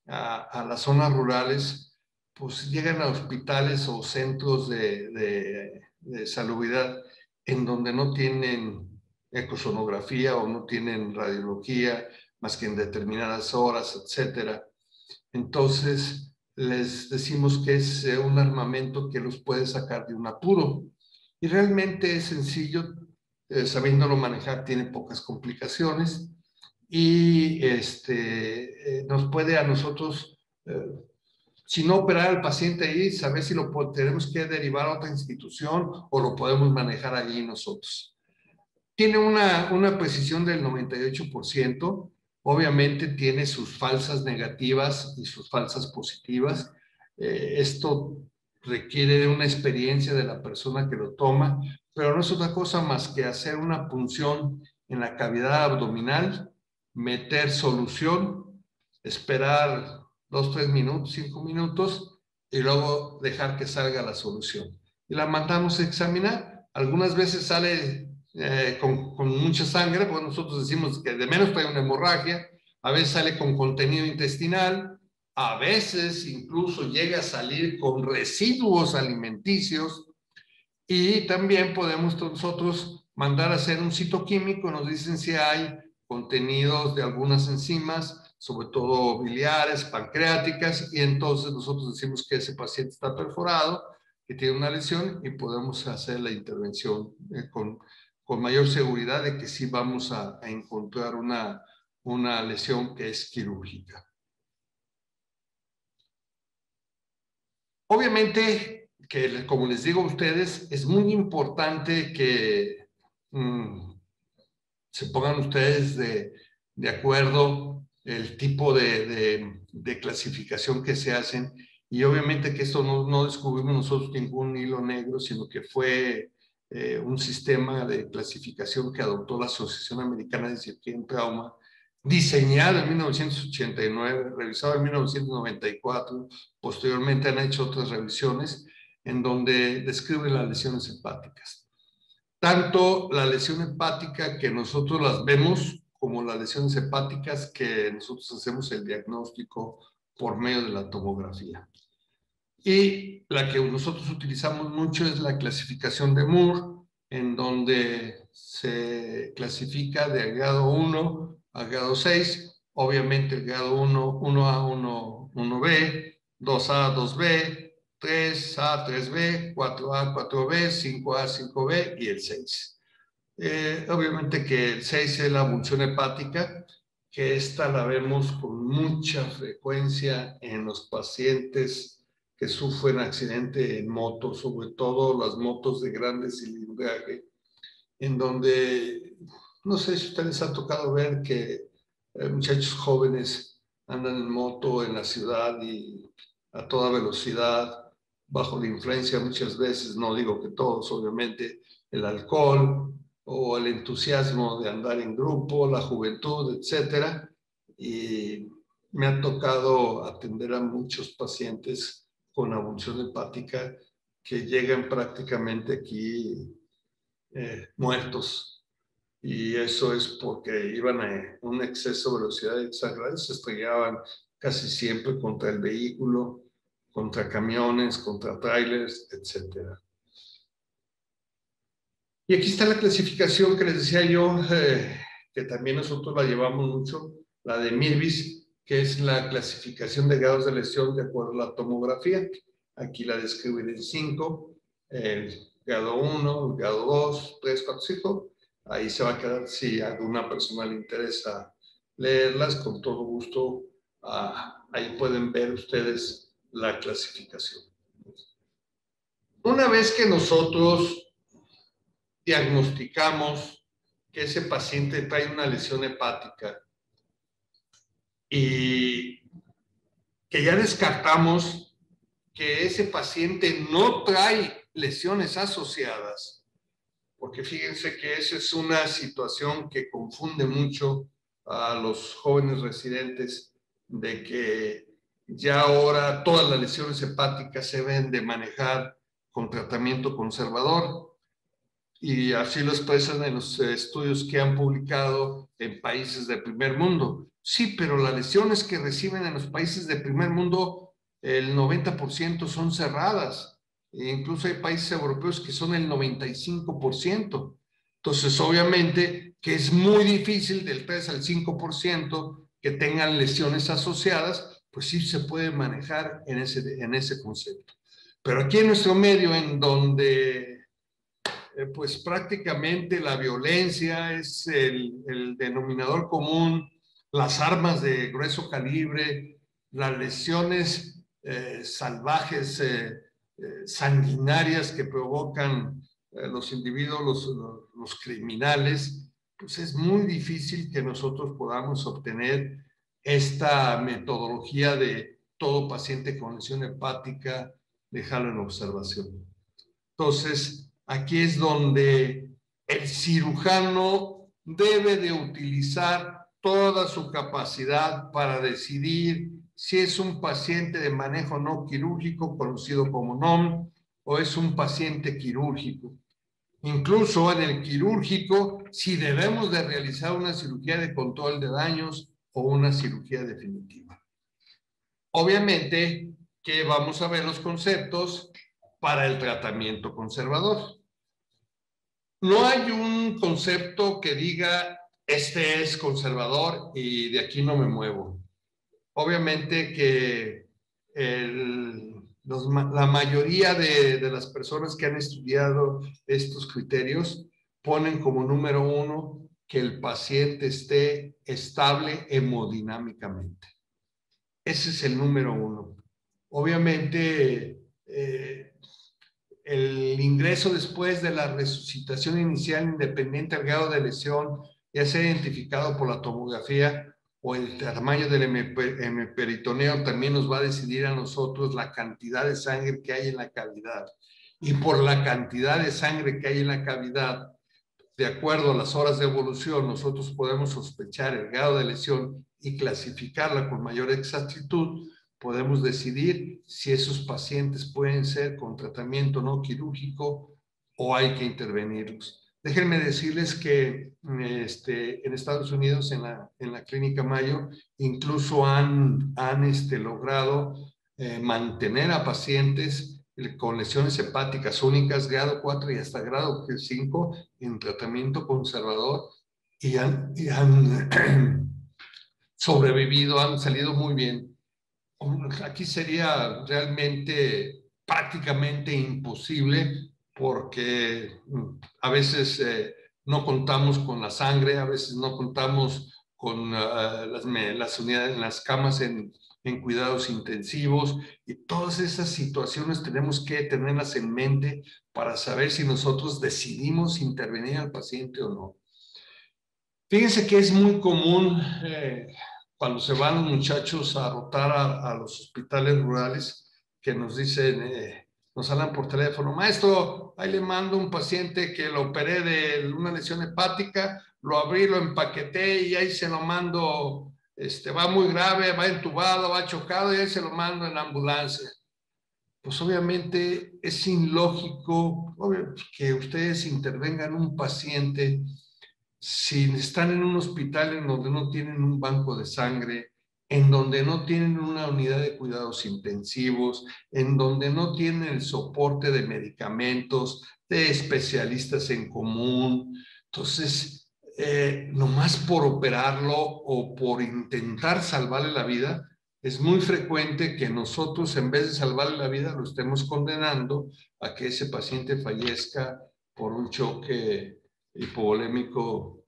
Speaker 2: a las zonas rurales, pues llegan a hospitales o centros de salubridad en donde no tienen ecosonografía o no tienen radiología más que en determinadas horas, etcétera. Entonces, les decimos que es un armamento que los puede sacar de un apuro. Y realmente es sencillo, sabiéndolo manejar, tiene pocas complicaciones y nos puede a nosotros, si no operar al paciente ahí, saber si lo tenemos que derivar a otra institución o lo podemos manejar allí nosotros. Tiene una precisión del 98%. Obviamente tiene sus falsas negativas y sus falsas positivas. Esto requiere de una experiencia de la persona que lo toma, pero no es otra cosa más que hacer una punción en la cavidad abdominal, meter solución, esperar 2, 3 minutos, 5 minutos y luego dejar que salga la solución. Y la mandamos a examinar. Algunas veces sale con mucha sangre, porque nosotros decimos que de menos trae una hemorragia, a veces sale con contenido intestinal, a veces incluso llega a salir con residuos alimenticios y también podemos nosotros mandar a hacer un citoquímico, nos dicen si hay contenidos de algunas enzimas, sobre todo biliares, pancreáticas, y entonces nosotros decimos que ese paciente está perforado, que tiene una lesión y podemos hacer la intervención con mayor seguridad de que sí vamos a encontrar una lesión que es quirúrgica. Obviamente, que como les digo a ustedes, es muy importante que se pongan ustedes de acuerdo el tipo de clasificación que se hacen y obviamente que esto no descubrimos nosotros ningún hilo negro, sino que fue un sistema de clasificación que adoptó la Asociación Americana de Cirugía en Trauma, diseñado en 1989, revisado en 1994, posteriormente han hecho otras revisiones en donde describen las lesiones hepáticas. Tanto la lesión hepática que nosotros las vemos como las lesiones hepáticas que nosotros hacemos el diagnóstico por medio de la tomografía. Y la que nosotros utilizamos mucho es la clasificación de Moore, en donde se clasifica de grado 1 a grado 6, obviamente el grado 1, 1A, 1B, 2A, 2B, 3A, 3B, 4A, 4B, 5A, 5B y el 6. Obviamente que el 6 es la punción hepática, que esta la vemos con mucha frecuencia en los pacientes que sufren accidente en moto, sobre todo las motos de grande cilindraje, en donde no sé si ustedes han tocado ver que muchachos jóvenes andan en moto en la ciudad y a toda velocidad, bajo la influencia muchas veces, no digo que todos, obviamente, el alcohol o el entusiasmo de andar en grupo, la juventud, etcétera. Y me ha tocado atender a muchos pacientes con abulsión hepática que llegan prácticamente aquí muertos. Y eso es porque iban a un exceso de velocidad exagerada y se estrellaban casi siempre contra el vehículo, contra camiones, contra trailers, etc. Y aquí está la clasificación que les decía yo, que también nosotros la llevamos mucho, la de Mirvis, que es la clasificación de grados de lesión de acuerdo a la tomografía. Aquí la describen en 5, el grado 1, el grado 2, 3, 4, 5. Ahí se va a quedar, si a alguna persona le interesa leerlas, con todo gusto, ahí pueden ver ustedes la clasificación. Una vez que nosotros diagnosticamos que ese paciente trae una lesión hepática y que ya descartamos que ese paciente no trae lesiones asociadas, porque fíjense que esa es una situación que confunde mucho a los jóvenes residentes, de que ya ahora todas las lesiones hepáticas se deben de manejar con tratamiento conservador. y así lo expresan en los estudios que han publicado en países del primer mundo. Sí, pero las lesiones que reciben en los países del primer mundo, el 90% son cerradas. E incluso hay países europeos que son el 95%. Entonces, obviamente, que es muy difícil del 3 al 5% que tengan lesiones asociadas, pues sí se puede manejar en ese concepto. Pero aquí en nuestro medio, en donde pues prácticamente la violencia es el denominador común, las armas de grueso calibre, las lesiones salvajes, sanguinarias que provocan los individuos, los criminales, pues es muy difícil que nosotros podamos obtener esta metodología de todo paciente con lesión hepática, dejarlo en observación. Entonces, aquí es donde el cirujano debe de utilizar toda su capacidad para decidir si es un paciente de manejo no quirúrgico, conocido como NOM, o es un paciente quirúrgico. Incluso en el quirúrgico, si debemos de realizar una cirugía de control de daños o una cirugía definitiva. Obviamente que vamos a ver los conceptos para el tratamiento conservador. No hay un concepto que diga, este es conservador y de aquí no me muevo. Obviamente que la mayoría de las personas que han estudiado estos criterios ponen como número 1 que el paciente esté estable hemodinámicamente. Ese es el número 1. Obviamente, el ingreso después de la resucitación inicial independiente al grado de lesión, ya sea identificado por la tomografía o el tamaño del hemoperitoneo, también nos va a decidir a nosotros la cantidad de sangre que hay en la cavidad. Y por la cantidad de sangre que hay en la cavidad, de acuerdo a las horas de evolución, nosotros podemos sospechar el grado de lesión y clasificarla con mayor exactitud. Podemos decidir si esos pacientes pueden ser con tratamiento no quirúrgico o hay que intervenirlos. Déjenme decirles que en Estados Unidos, en la Clínica Mayo, incluso han logrado mantener a pacientes con lesiones hepáticas únicas, grado 4 y hasta grado 5, en tratamiento conservador y han sobrevivido, han salido muy bien. Aquí sería realmente prácticamente imposible porque a veces no contamos con la sangre, a veces no contamos con las unidades, las camas en cuidados intensivos, y todas esas situaciones tenemos que tenerlas en mente para saber si nosotros decidimos intervenir al paciente o no. Fíjense que es muy común cuando se van los muchachos a rotar a los hospitales rurales, que nos dicen, nos hablan por teléfono, maestro, ahí le mando un paciente que lo operé de una lesión hepática, lo abrí, lo empaqueté y ahí se lo mando, va muy grave, va entubado, va chocado y ahí se lo mando en ambulancia. Pues obviamente es ilógico que ustedes intervengan un paciente si están en un hospital en donde no tienen un banco de sangre, en donde no tienen una unidad de cuidados intensivos, en donde no tienen el soporte de medicamentos, de especialistas en común. Entonces, nomás por operarlo o por intentar salvarle la vida, es muy frecuente que nosotros, en vez de salvarle la vida, lo estemos condenando a que ese paciente fallezca por un choque hipovolémico,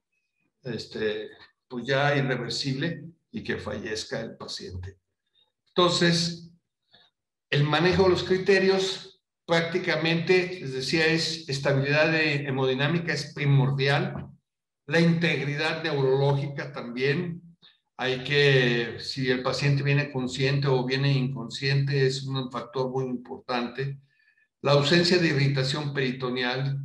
Speaker 2: pues ya irreversible, y que fallezca el paciente. Entonces, el manejo de los criterios prácticamente, les decía, es estabilidad hemodinámica es primordial, la integridad neurológica también. Hay que, si el paciente viene consciente o viene inconsciente, es un factor muy importante. La ausencia de irritación peritoneal,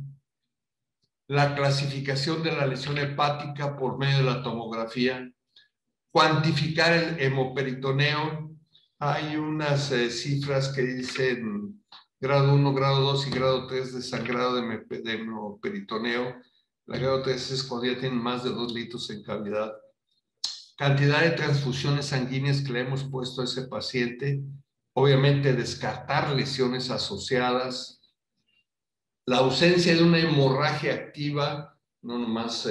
Speaker 2: la clasificación de la lesión hepática por medio de la tomografía, cuantificar el hemoperitoneo. Hay unas cifras que dicen grado 1, grado 2 y grado 3 de sangrado de peritoneo. La grado 3 es cuando ya tienen más de 2 litros en cavidad. Cantidad de transfusiones sanguíneas que le hemos puesto a ese paciente. Obviamente descartar lesiones asociadas. La ausencia de una hemorragia activa, no nomás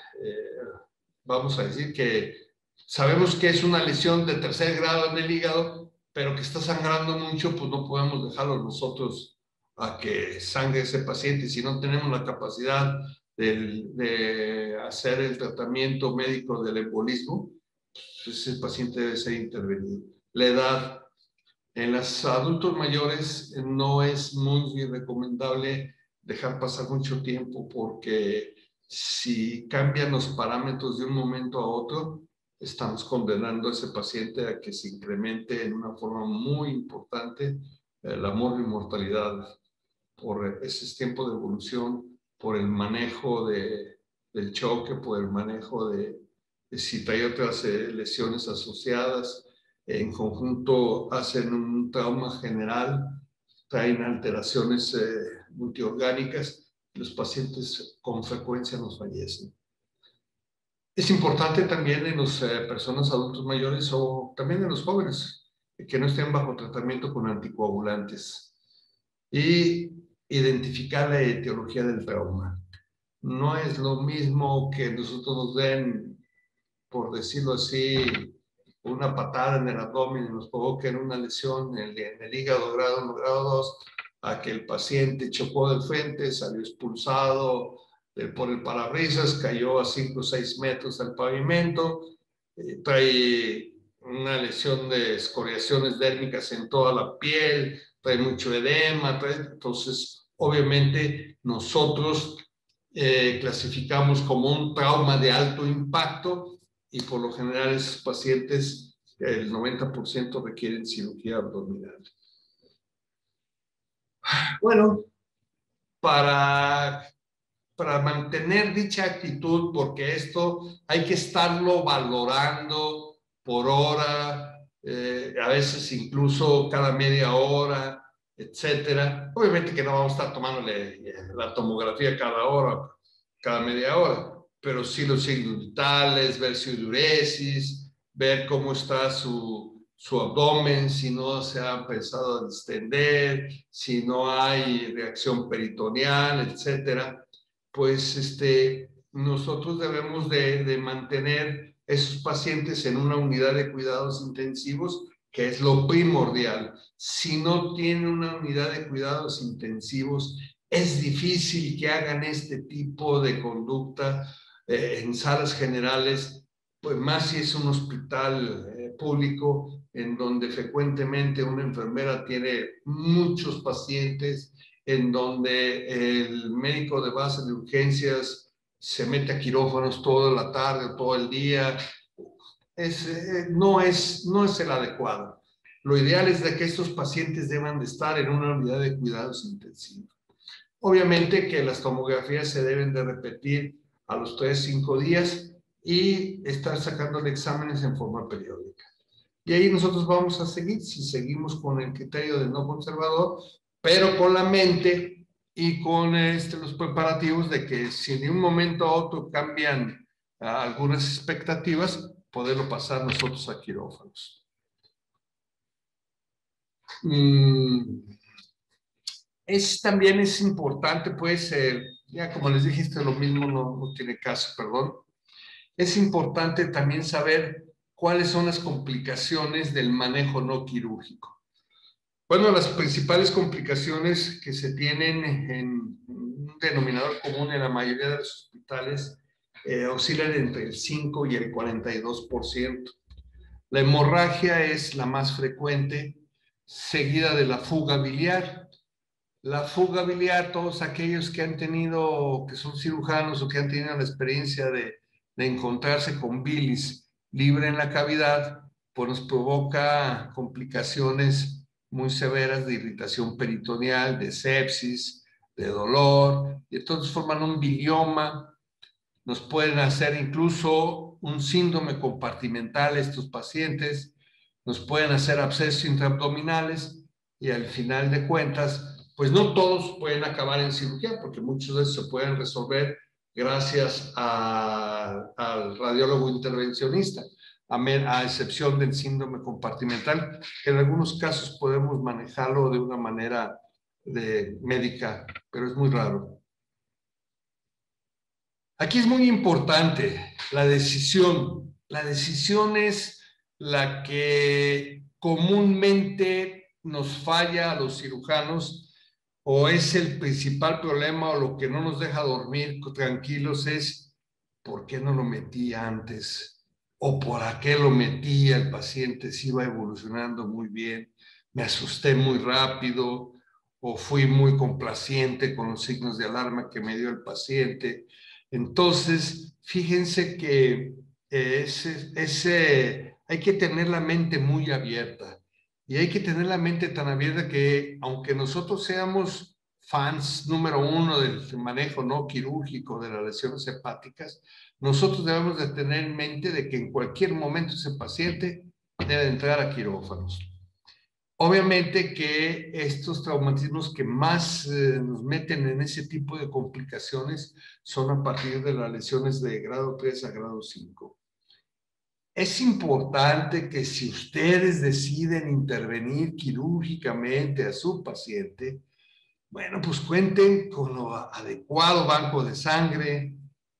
Speaker 2: vamos a decir que sabemos que es una lesión de tercer grado en el hígado, pero que está sangrando mucho, pues no podemos dejarlo nosotros a que sangre ese paciente. Si no tenemos la capacidad de hacer el tratamiento médico del embolismo, pues el paciente debe ser intervenido. La edad. En los adultos mayores no es muy recomendable dejar pasar mucho tiempo porque si cambian los parámetros de un momento a otro, estamos condenando a ese paciente a que se incremente en una forma muy importante la mortalidad por ese tiempo de evolución, por el manejo del choque, por el manejo de si trae otras lesiones asociadas. En conjunto hacen un trauma general, traen alteraciones multiorgánicas, los pacientes con frecuencia nos fallecen. Es importante también en las personas adultos mayores o también en los jóvenes que no estén bajo tratamiento con anticoagulantes y identificar la etiología del trauma. No es lo mismo que nosotros nos den, por decirlo así, una patada en el abdomen y nos provoquen una lesión en el hígado grado 1, grado 2, a que el paciente chocó del frente, salió expulsado por el parabrisas, cayó a 5 o 6 metros al pavimento, trae una lesión de escoriaciones dérmicas en toda la piel, trae mucho edema, entonces obviamente nosotros clasificamos como un trauma de alto impacto y por lo general esos pacientes, el 90% requieren cirugía abdominal. Bueno, para mantener dicha actitud, porque esto hay que estarlo valorando por hora, a veces incluso cada media hora, etcétera. Obviamente que no vamos a estar tomándole la tomografía cada hora, cada media hora, pero sí los signos vitales, ver su diuresis, ver cómo está su abdomen, si no se ha empezado a distender, si no hay reacción peritoneal, etcétera. Pues nosotros debemos de mantener esos pacientes en una unidad de cuidados intensivos, que es lo primordial. Si no tienen una unidad de cuidados intensivos, es difícil que hagan este tipo de conducta en salas generales, pues más si es un hospital público en donde frecuentemente una enfermera tiene muchos pacientes, en donde el médico de base de urgencias se mete a quirófanos toda la tarde o todo el día. No es el adecuado. Lo ideal es de que estos pacientes deban de estar en una unidad de cuidados intensivos. Obviamente que las tomografías se deben de repetir a los 3-5 días y estar sacándole exámenes en forma periódica. Y ahí nosotros vamos a seguir, si seguimos con el criterio de no conservador, pero con la mente y con los preparativos de que si de un momento a otro cambian algunas expectativas, poderlo pasar nosotros a quirófanos. También es importante, pues, ya como les dije, lo mismo no tiene caso, perdón. Es importante también saber cuáles son las complicaciones del manejo no quirúrgico. Bueno, las principales complicaciones que se tienen en un denominador común en la mayoría de los hospitales oscilan entre el 5 y el 42%. La hemorragia es la más frecuente, seguida de la fuga biliar. La fuga biliar, todos aquellos que han tenido, que son cirujanos o que han tenido la experiencia de encontrarse con bilis libre en la cavidad, pues nos provoca complicaciones muy severas de irritación peritoneal, de sepsis, de dolor, y entonces forman un bilioma. Nos pueden hacer incluso un síndrome compartimental estos pacientes, nos pueden hacer abscesos intraabdominales y al final de cuentas pues no todos pueden acabar en cirugía, porque muchos de ellos se pueden resolver gracias al radiólogo intervencionista, a excepción del síndrome compartimental, que en algunos casos podemos manejarlo de una manera médica, pero es muy raro. Aquí es muy importante la decisión. La decisión es la que comúnmente nos falla a los cirujanos, o es el principal problema, o lo que no nos deja dormir tranquilos es ¿por qué no lo metí antes? ¿O por qué lo metí? El paciente sí iba evolucionando muy bien, me asusté muy rápido, o fui muy complaciente con los signos de alarma que me dio el paciente. Entonces, fíjense que hay que tener la mente muy abierta, y hay que tener la mente tan abierta que, aunque nosotros seamos fans número uno del manejo no quirúrgico de las lesiones hepáticas, nosotros debemos de tener en mente de que en cualquier momento ese paciente debe entrar a quirófanos. Obviamente que estos traumatismos que más nos meten en ese tipo de complicaciones son a partir de las lesiones de grado 3 a grado 5. Es importante que si ustedes deciden intervenir quirúrgicamente a su paciente, bueno, pues cuenten con lo adecuado banco de sangre,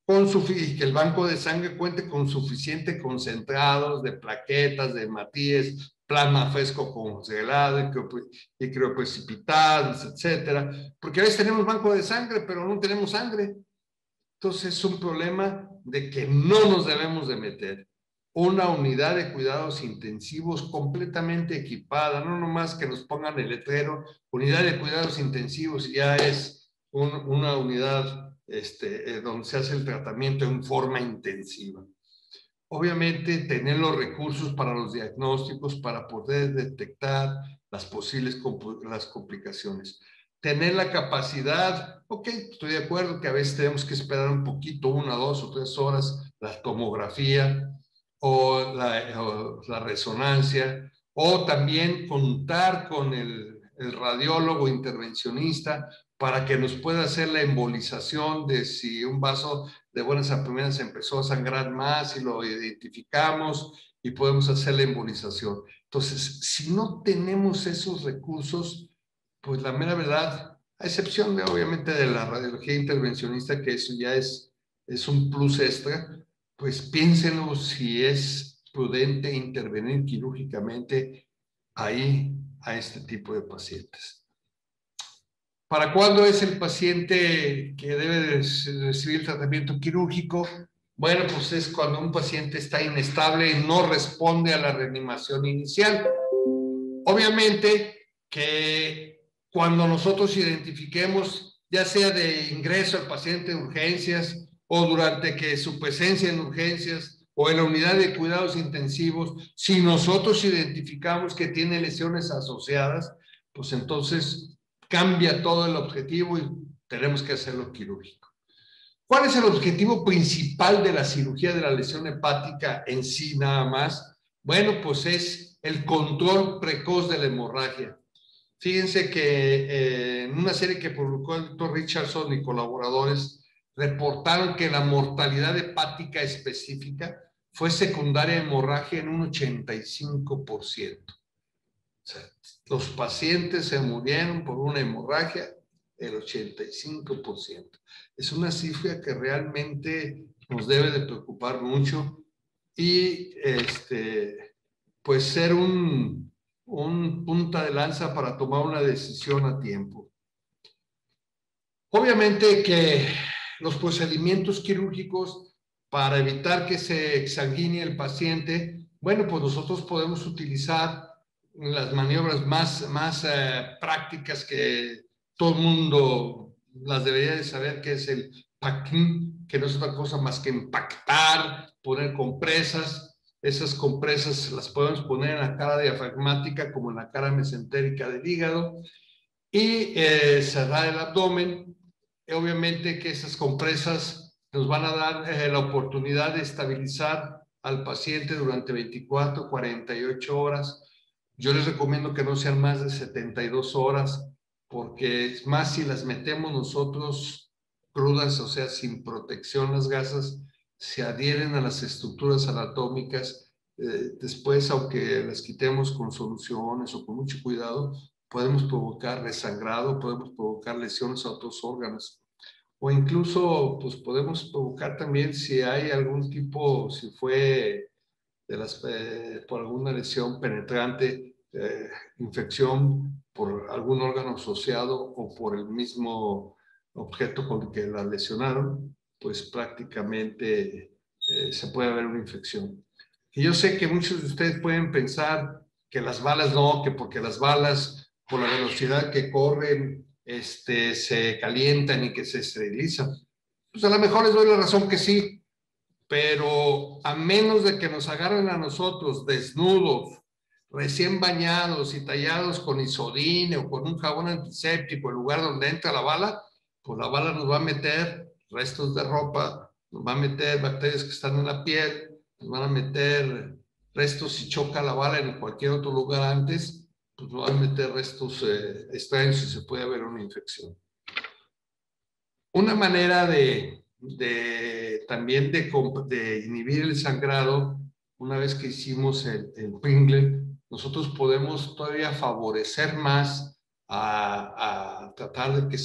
Speaker 2: y que el banco de sangre cuente con suficiente concentrados de plaquetas, de hematíes, plasma fresco congelado y crioprecipitados, etcétera. Porque a veces tenemos banco de sangre, pero no tenemos sangre. Entonces es un problema de que no nos debemos de meter. Una unidad de cuidados intensivos completamente equipada, no nomás que nos pongan el letrero, unidad de cuidados intensivos, ya es una unidad donde se hace el tratamiento en forma intensiva. Obviamente, tener los recursos para los diagnósticos, para poder detectar las posibles las complicaciones. Tener la capacidad, ok, estoy de acuerdo que a veces tenemos que esperar un poquito, 1, 2 o 3 horas, la tomografía o la resonancia, o también contar con el radiólogo intervencionista para que nos pueda hacer la embolización de si un vaso de buenas a primeras empezó a sangrar más y lo identificamos y podemos hacer la embolización. Entonces, si no tenemos esos recursos, pues la mera verdad, a excepción obviamente de la radiología intervencionista, que eso ya es un plus extra, pues piénsenlo si es prudente intervenir quirúrgicamente ahí a este tipo de pacientes. ¿Para cuándo es el paciente que debe recibir el tratamiento quirúrgico? Bueno, pues es cuando un paciente está inestable y no responde a la reanimación inicial. Obviamente que cuando nosotros identifiquemos, ya sea de ingreso al paciente de urgencias o durante que su presencia en urgencias o en la unidad de cuidados intensivos, si nosotros identificamos que tiene lesiones asociadas, pues entonces cambia todo el objetivo y tenemos que hacerlo quirúrgico. ¿Cuál es el objetivo principal de la cirugía de la lesión hepática en sí nada más? Bueno, pues es el control precoz de la hemorragia. Fíjense que en una serie que publicó el doctor Richardson y colaboradores, reportaron que la mortalidad hepática específica fue secundaria a hemorragia en un 85%. O sea, los pacientes se murieron por una hemorragia, el 85%. Es una cifra que realmente nos debe de preocupar mucho y pues ser un punta de lanza para tomar una decisión a tiempo. Obviamente que los procedimientos quirúrgicos para evitar que se exsanguine el paciente, bueno, pues nosotros podemos utilizar las maniobras más prácticas que todo el mundo las debería de saber, que es el packing, que no es otra cosa más que impactar, poner compresas. Esas compresas las podemos poner en la cara diafragmática como en la cara mesentérica del hígado y cerrar el abdomen. Obviamente que esas compresas nos van a dar la oportunidad de estabilizar al paciente durante 24, 48 horas. Yo les recomiendo que no sean más de 72 horas, porque es más si las metemos nosotros crudas, o sea, sin protección, las gasas se adhieren a las estructuras anatómicas. Después, aunque las quitemos con soluciones o con mucho cuidado, podemos provocar resangrado, podemos provocar lesiones a otros órganos. O incluso, pues podemos provocar también si hay algún tipo, si fue por alguna lesión penetrante, infección por algún órgano asociado o por el mismo objeto con el que la lesionaron, pues prácticamente se puede haber una infección. Y yo sé que muchos de ustedes pueden pensar que las balas no, que porque las balas, por la velocidad que corren, se calientan y que se esterilizan. Pues a lo mejor les doy la razón que sí, pero a menos de que nos agarren a nosotros desnudos, recién bañados y tallados con isodine o con un jabón antiséptico, el lugar donde entra la bala, pues la bala nos va a meter restos de ropa, nos va a meter bacterias que están en la piel, nos van a meter restos si choca la bala en cualquier otro lugar antes, pues nos van a meter restos extraños y se puede haber una infección. Una manera también de inhibir el sangrado, una vez que hicimos el Pringle, nosotros podemos todavía favorecer más a tratar de que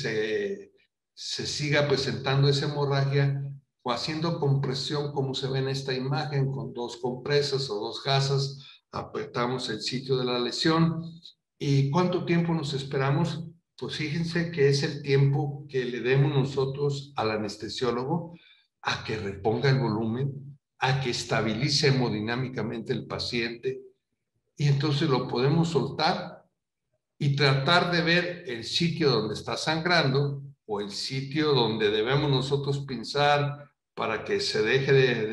Speaker 2: se siga presentando esa hemorragia o haciendo compresión como se ve en esta imagen, con 2 compresas o 2 gasas, apretamos el sitio de la lesión. ¿Y cuánto tiempo nos esperamos? Pues fíjense que es el tiempo que le demos nosotros al anestesiólogo a que reponga el volumen, a que estabilice hemodinámicamente el paciente, y entonces lo podemos soltar y tratar de ver el sitio donde está sangrando o el sitio donde debemos nosotros pinzar para que se deje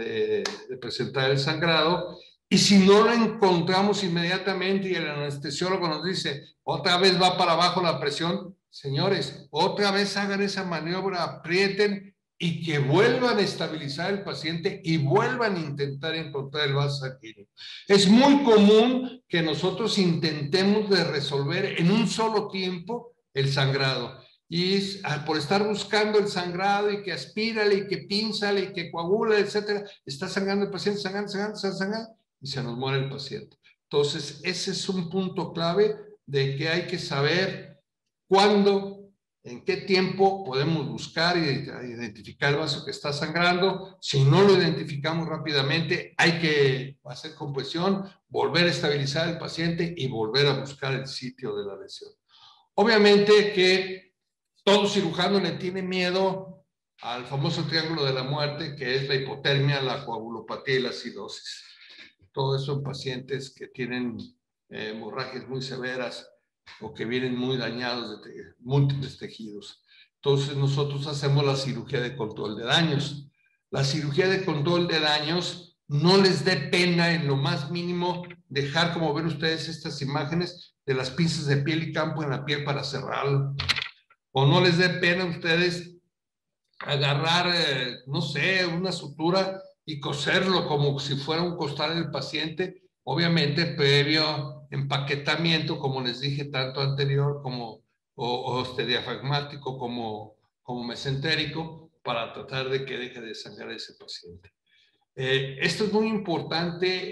Speaker 2: de presentar el sangrado. Y si no lo encontramos inmediatamente y el anestesiólogo nos dice, otra vez va para abajo la presión, señores, otra vez hagan esa maniobra, aprieten y que vuelvan a estabilizar el paciente y vuelvan a intentar encontrar el vaso sanguíneo. Es muy común que nosotros intentemos de resolver en un solo tiempo el sangrado. Y por estar buscando el sangrado y que aspírale y que pínzale y que coagula, etcétera, está sangrando el paciente, sangrando, y se nos muere el paciente. Entonces, ese es un punto clave de que hay que saber cuándo, en qué tiempo podemos buscar y identificar el vaso que está sangrando. Si no lo identificamos rápidamente, hay que hacer compresión, volver a estabilizar al paciente y volver a buscar el sitio de la lesión. Obviamente que todo cirujano le tiene miedo al famoso triángulo de la muerte, que es la hipotermia, la coagulopatía y la acidosis. Todo eso en pacientes que tienen hemorragias muy severas o que vienen muy dañados de múltiples tejidos. Entonces nosotros hacemos la cirugía de control de daños. La cirugía de control de daños no les dé pena en lo más mínimo dejar, como ven ustedes estas imágenes, de las pinzas de piel y campo en la piel para cerrarlo. O no les dé pena a ustedes agarrar, no sé, una sutura y coserlo como si fuera un costal del paciente, obviamente previo empaquetamiento, como les dije, tanto anterior como diafragmático como mesentérico, para tratar de que deje de sangrar ese paciente. Esto es muy importante,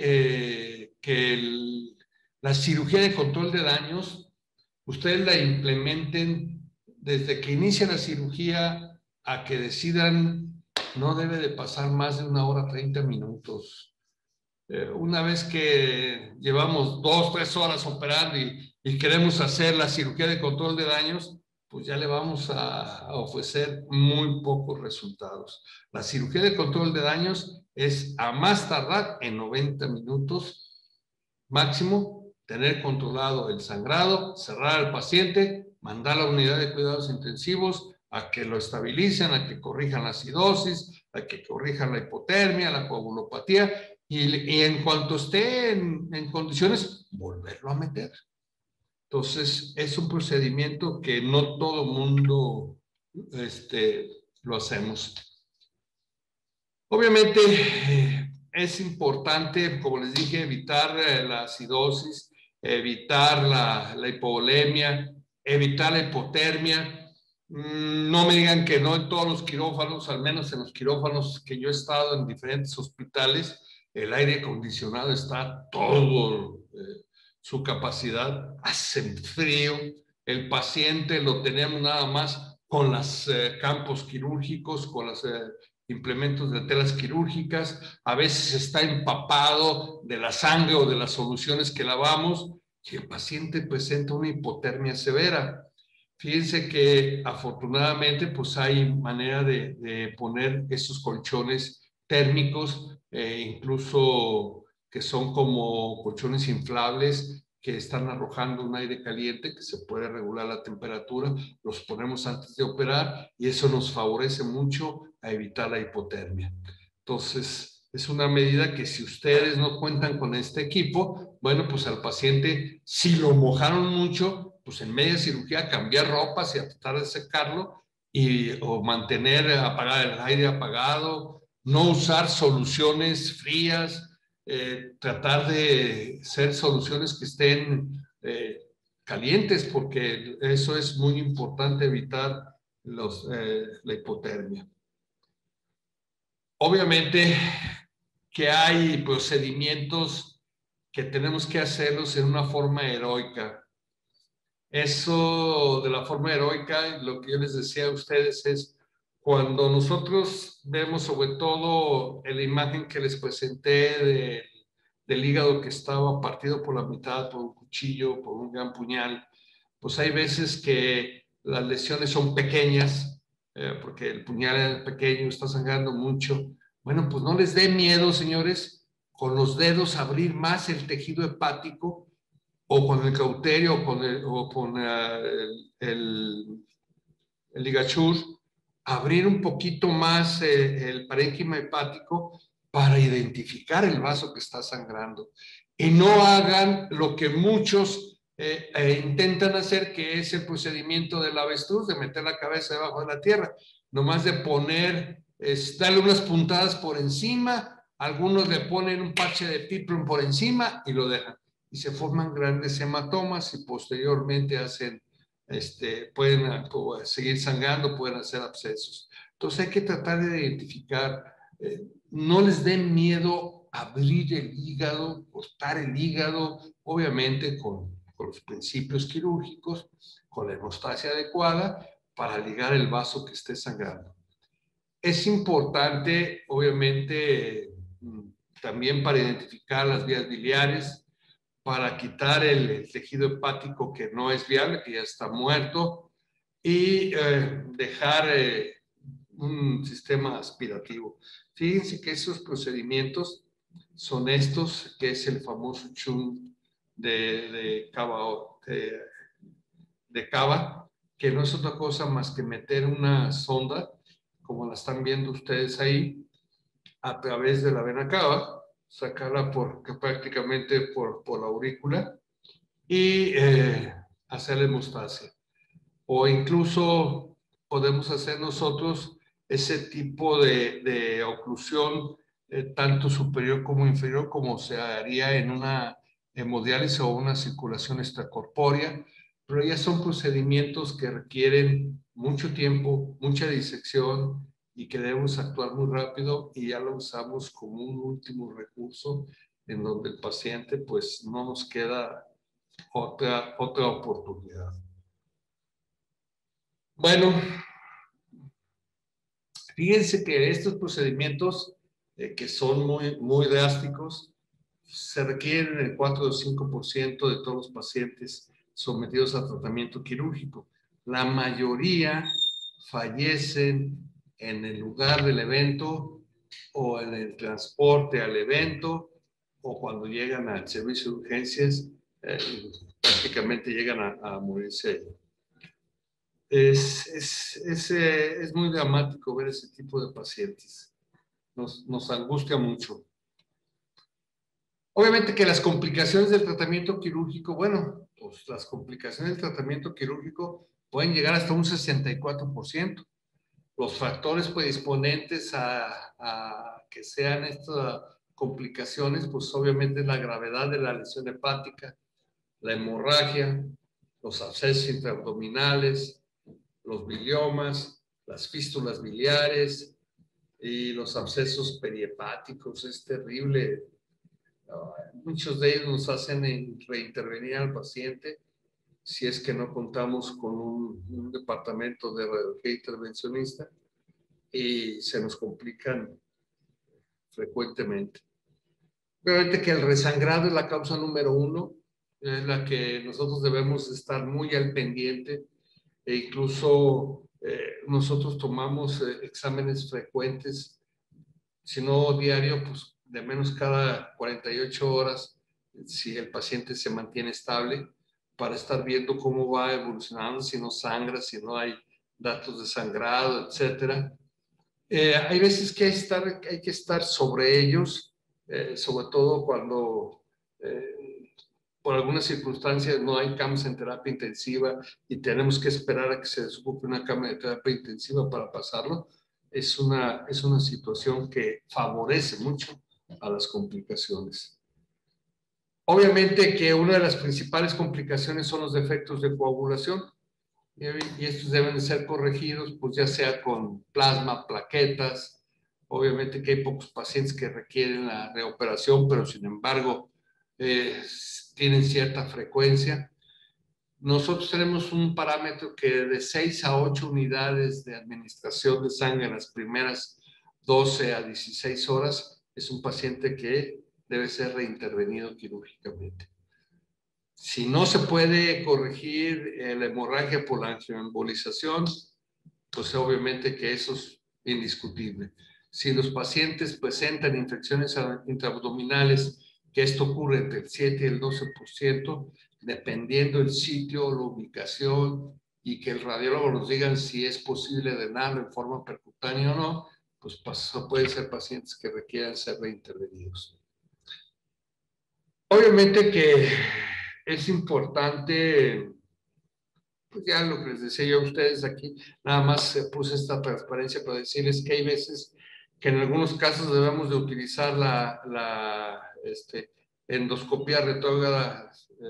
Speaker 2: que la cirugía de control de daños, ustedes la implementen desde que inicia la cirugía a que decidan, no debe de pasar más de 1 hora 30 minutos. Una vez que llevamos 2, 3 horas operando y queremos hacer la cirugía de control de daños, pues ya le vamos a ofrecer muy pocos resultados. La cirugía de control de daños es a más tardar en 90 minutos máximo, tener controlado el sangrado, cerrar al paciente, mandar a la unidad de cuidados intensivos a que lo estabilicen, a que corrijan la acidosis, a que corrijan la hipotermia, la coagulopatía, y en cuanto esté en condiciones, volverlo a meter. Entonces, es un procedimiento que no todo mundo lo hacemos. Obviamente, es importante, como les dije, evitar la acidosis, evitar la hipovolemia, evitar la hipotermia. No me digan que no en todos los quirófanos, al menos en los quirófanos que yo he estado en diferentes hospitales, el aire acondicionado está todo su capacidad, hace frío, el paciente lo tenemos nada más con los campos quirúrgicos, con los implementos de telas quirúrgicas, a veces está empapado de la sangre o de las soluciones que lavamos y el paciente presenta una hipotermia severa. Fíjense que afortunadamente pues hay manera de poner esos colchones térmicos, incluso que son como colchones inflables que están arrojando un aire caliente que se puede regular la temperatura, los ponemos antes de operar y eso nos favorece mucho a evitar la hipotermia. Entonces, es una medida que si ustedes no cuentan con este equipo, bueno, pues al paciente, si lo mojaron mucho, pues en media cirugía cambiar ropas y a tratar de secarlo o mantener el aire apagado, no usar soluciones frías, tratar de ser soluciones que estén calientes, porque eso es muy importante evitar la hipotermia. Obviamente que hay procedimientos que tenemos que hacerlos en una forma heroica. Eso de la forma heroica, lo que yo les decía a ustedes es cuando nosotros vemos sobre todo en la imagen que les presenté del hígado que estaba partido por la mitad por un cuchillo, por un gran puñal, pues hay veces que las lesiones son pequeñas, porque el puñal es pequeño, está sangrando mucho. Bueno, pues no les dé miedo, señores, con los dedos abrir más el tejido hepático o con el cauterio o con el ligachur, abrir un poquito más el parénquima hepático para identificar el vaso que está sangrando. Y no hagan lo que muchos intentan hacer, que es el procedimiento del avestruz, de meter la cabeza debajo de la tierra, nomás de poner, darle unas puntadas por encima, algunos le ponen un parche de piprón por encima y lo dejan. Y se forman grandes hematomas y posteriormente pueden seguir sangrando, pueden hacer abscesos. Entonces hay que tratar de identificar, no les den miedo abrir el hígado, cortar el hígado, obviamente con los principios quirúrgicos, con la hemostasia adecuada para ligar el vaso que esté sangrando. Es importante, obviamente, también para identificar las vías biliares, para quitar el tejido hepático que no es viable, que ya está muerto, y dejar un sistema aspirativo. Fíjense que esos procedimientos son estos, que es el famoso chun de cava, que no es otra cosa más que meter una sonda, como la están viendo ustedes ahí, a través de la vena cava, sacarla prácticamente por la aurícula y hacer la hemostasia. O incluso podemos hacer nosotros ese tipo de oclusión, tanto superior como inferior, como se haría en una hemodiálisis o una circulación extracorpórea, pero ya son procedimientos que requieren mucho tiempo, mucha disección y que debemos actuar muy rápido, y ya lo usamos como un último recurso en donde el paciente pues no nos queda otra oportunidad. Bueno, fíjense que estos procedimientos que son muy drásticos se requieren el 4 o 5% de todos los pacientes sometidos a tratamiento quirúrgico. La mayoría fallecen en el lugar del evento o en el transporte al evento o cuando llegan al servicio de urgencias, prácticamente llegan a morirse ahí. Es muy dramático ver ese tipo de pacientes. Nos angustia mucho. Obviamente que las complicaciones del tratamiento quirúrgico, bueno, pues las complicaciones del tratamiento quirúrgico pueden llegar hasta un 64%. Los factores predisponentes a que sean estas complicaciones, pues obviamente la gravedad de la lesión hepática, la hemorragia, los abscesos intraabdominales, los biliomas, las fístulas biliares y los abscesos perihepáticos. Es terrible. Muchos de ellos nos hacen reintervenir al paciente si es que no contamos con un departamento de radiología intervencionista y se nos complican frecuentemente. Obviamente que el resangrado es la causa número 1, es la que nosotros debemos estar muy al pendiente e incluso nosotros tomamos exámenes frecuentes, si no diario, pues de menos cada 48 horas, si el paciente se mantiene estable, para estar viendo cómo va evolucionando, si no sangra, si no hay datos de sangrado, etcétera. Hay veces que hay que estar sobre ellos, sobre todo cuando por algunas circunstancias no hay camas en terapia intensiva y tenemos que esperar a que se desocupe una cama de terapia intensiva para pasarlo. Es una situación que favorece mucho a las complicaciones. Obviamente que una de las principales complicaciones son los defectos de coagulación y estos deben de ser corregidos, pues ya sea con plasma, plaquetas. Obviamente que hay pocos pacientes que requieren la reoperación, pero sin embargo tienen cierta frecuencia. Nosotros tenemos un parámetro que de 6 a 8 unidades de administración de sangre en las primeras 12 a 16 horas es un paciente que debe ser reintervenido quirúrgicamente. Si no se puede corregir la hemorragia por la angioembolización, pues obviamente que eso es indiscutible. Si los pacientes presentan infecciones intraabdominales, que esto ocurre entre el 7 y el 12%, dependiendo del sitio, la ubicación, y que el radiólogo nos diga si es posible drenarlo en forma percutánea o no, pues pueden ser pacientes que requieran ser reintervenidos. Obviamente que es importante, pues ya lo que les decía yo a ustedes aquí, nada más puse esta transparencia para decirles que hay veces que en algunos casos debemos de utilizar la endoscopía retrógrada,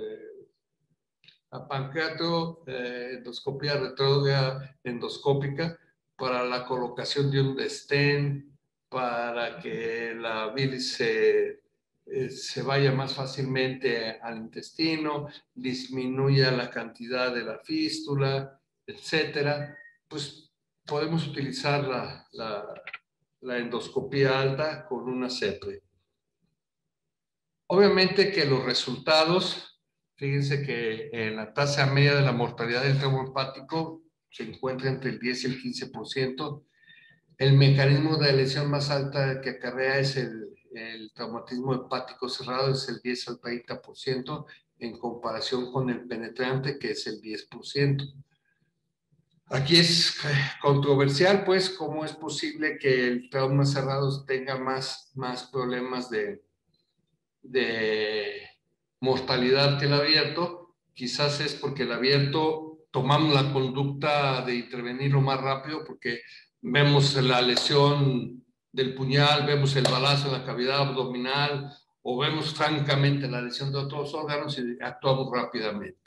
Speaker 2: la pancreato, endoscopía retrógrada endoscópica para la colocación de un destén, para que la bilis se vaya más fácilmente al intestino, disminuya la cantidad de la fístula, etcétera. Pues podemos utilizar la endoscopía alta con una CEPRE. Obviamente que los resultados, fíjense que en la tasa media de la mortalidad del traumo hepático se encuentra entre el 10 y el 15%. El mecanismo de lesión más alta que acarrea es el traumatismo hepático cerrado, es el 10 al 30%, en comparación con el penetrante, que es el 10%. Aquí es controversial, pues, cómo es posible que el trauma cerrado tenga más problemas de mortalidad que el abierto. Quizás es porque el abierto tomamos la conducta de intervenir lo más rápido porque vemos la lesión del puñal, vemos el balazo en la cavidad abdominal o vemos francamente la lesión de otros órganos y actuamos rápidamente.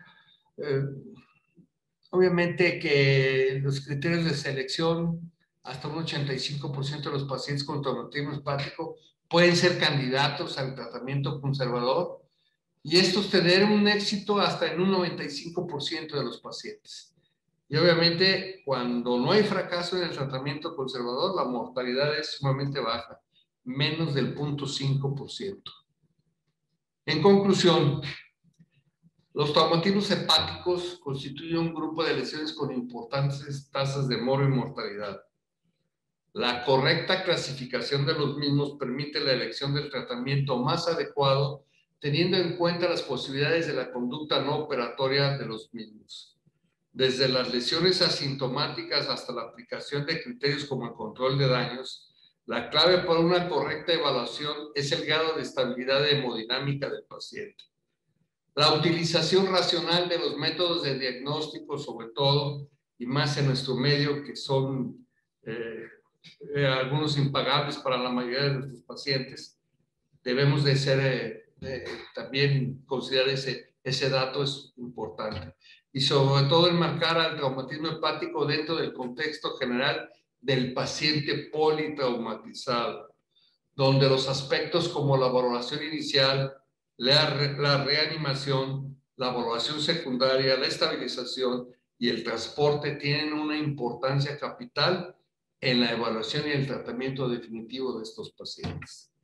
Speaker 2: Obviamente que los criterios de selección, hasta un 85% de los pacientes con traumatismo hepático pueden ser candidatos al tratamiento conservador y estos tener un éxito hasta en un 95% de los pacientes. Y obviamente cuando no hay fracaso en el tratamiento conservador, la mortalidad es sumamente baja, menos del 0.5%. En conclusión, los traumatismos hepáticos constituyen un grupo de lesiones con importantes tasas de morbo y mortalidad. La correcta clasificación de los mismos permite la elección del tratamiento más adecuado, teniendo en cuenta las posibilidades de la conducta no operatoria de los mismos. Desde las lesiones asintomáticas hasta la aplicación de criterios como el control de daños, la clave para una correcta evaluación es el grado de estabilidad hemodinámica del paciente. La utilización racional de los métodos de diagnóstico, sobre todo, y más en nuestro medio, que son algunos impagables para la mayoría de nuestros pacientes, debemos de ser también considerar Ese dato es importante. Y sobre todo enmarcar al traumatismo hepático dentro del contexto general del paciente politraumatizado, donde los aspectos como la valoración inicial, la reanimación, la valoración secundaria, la estabilización y el transporte tienen una importancia capital en la evaluación y el tratamiento definitivo de estos pacientes.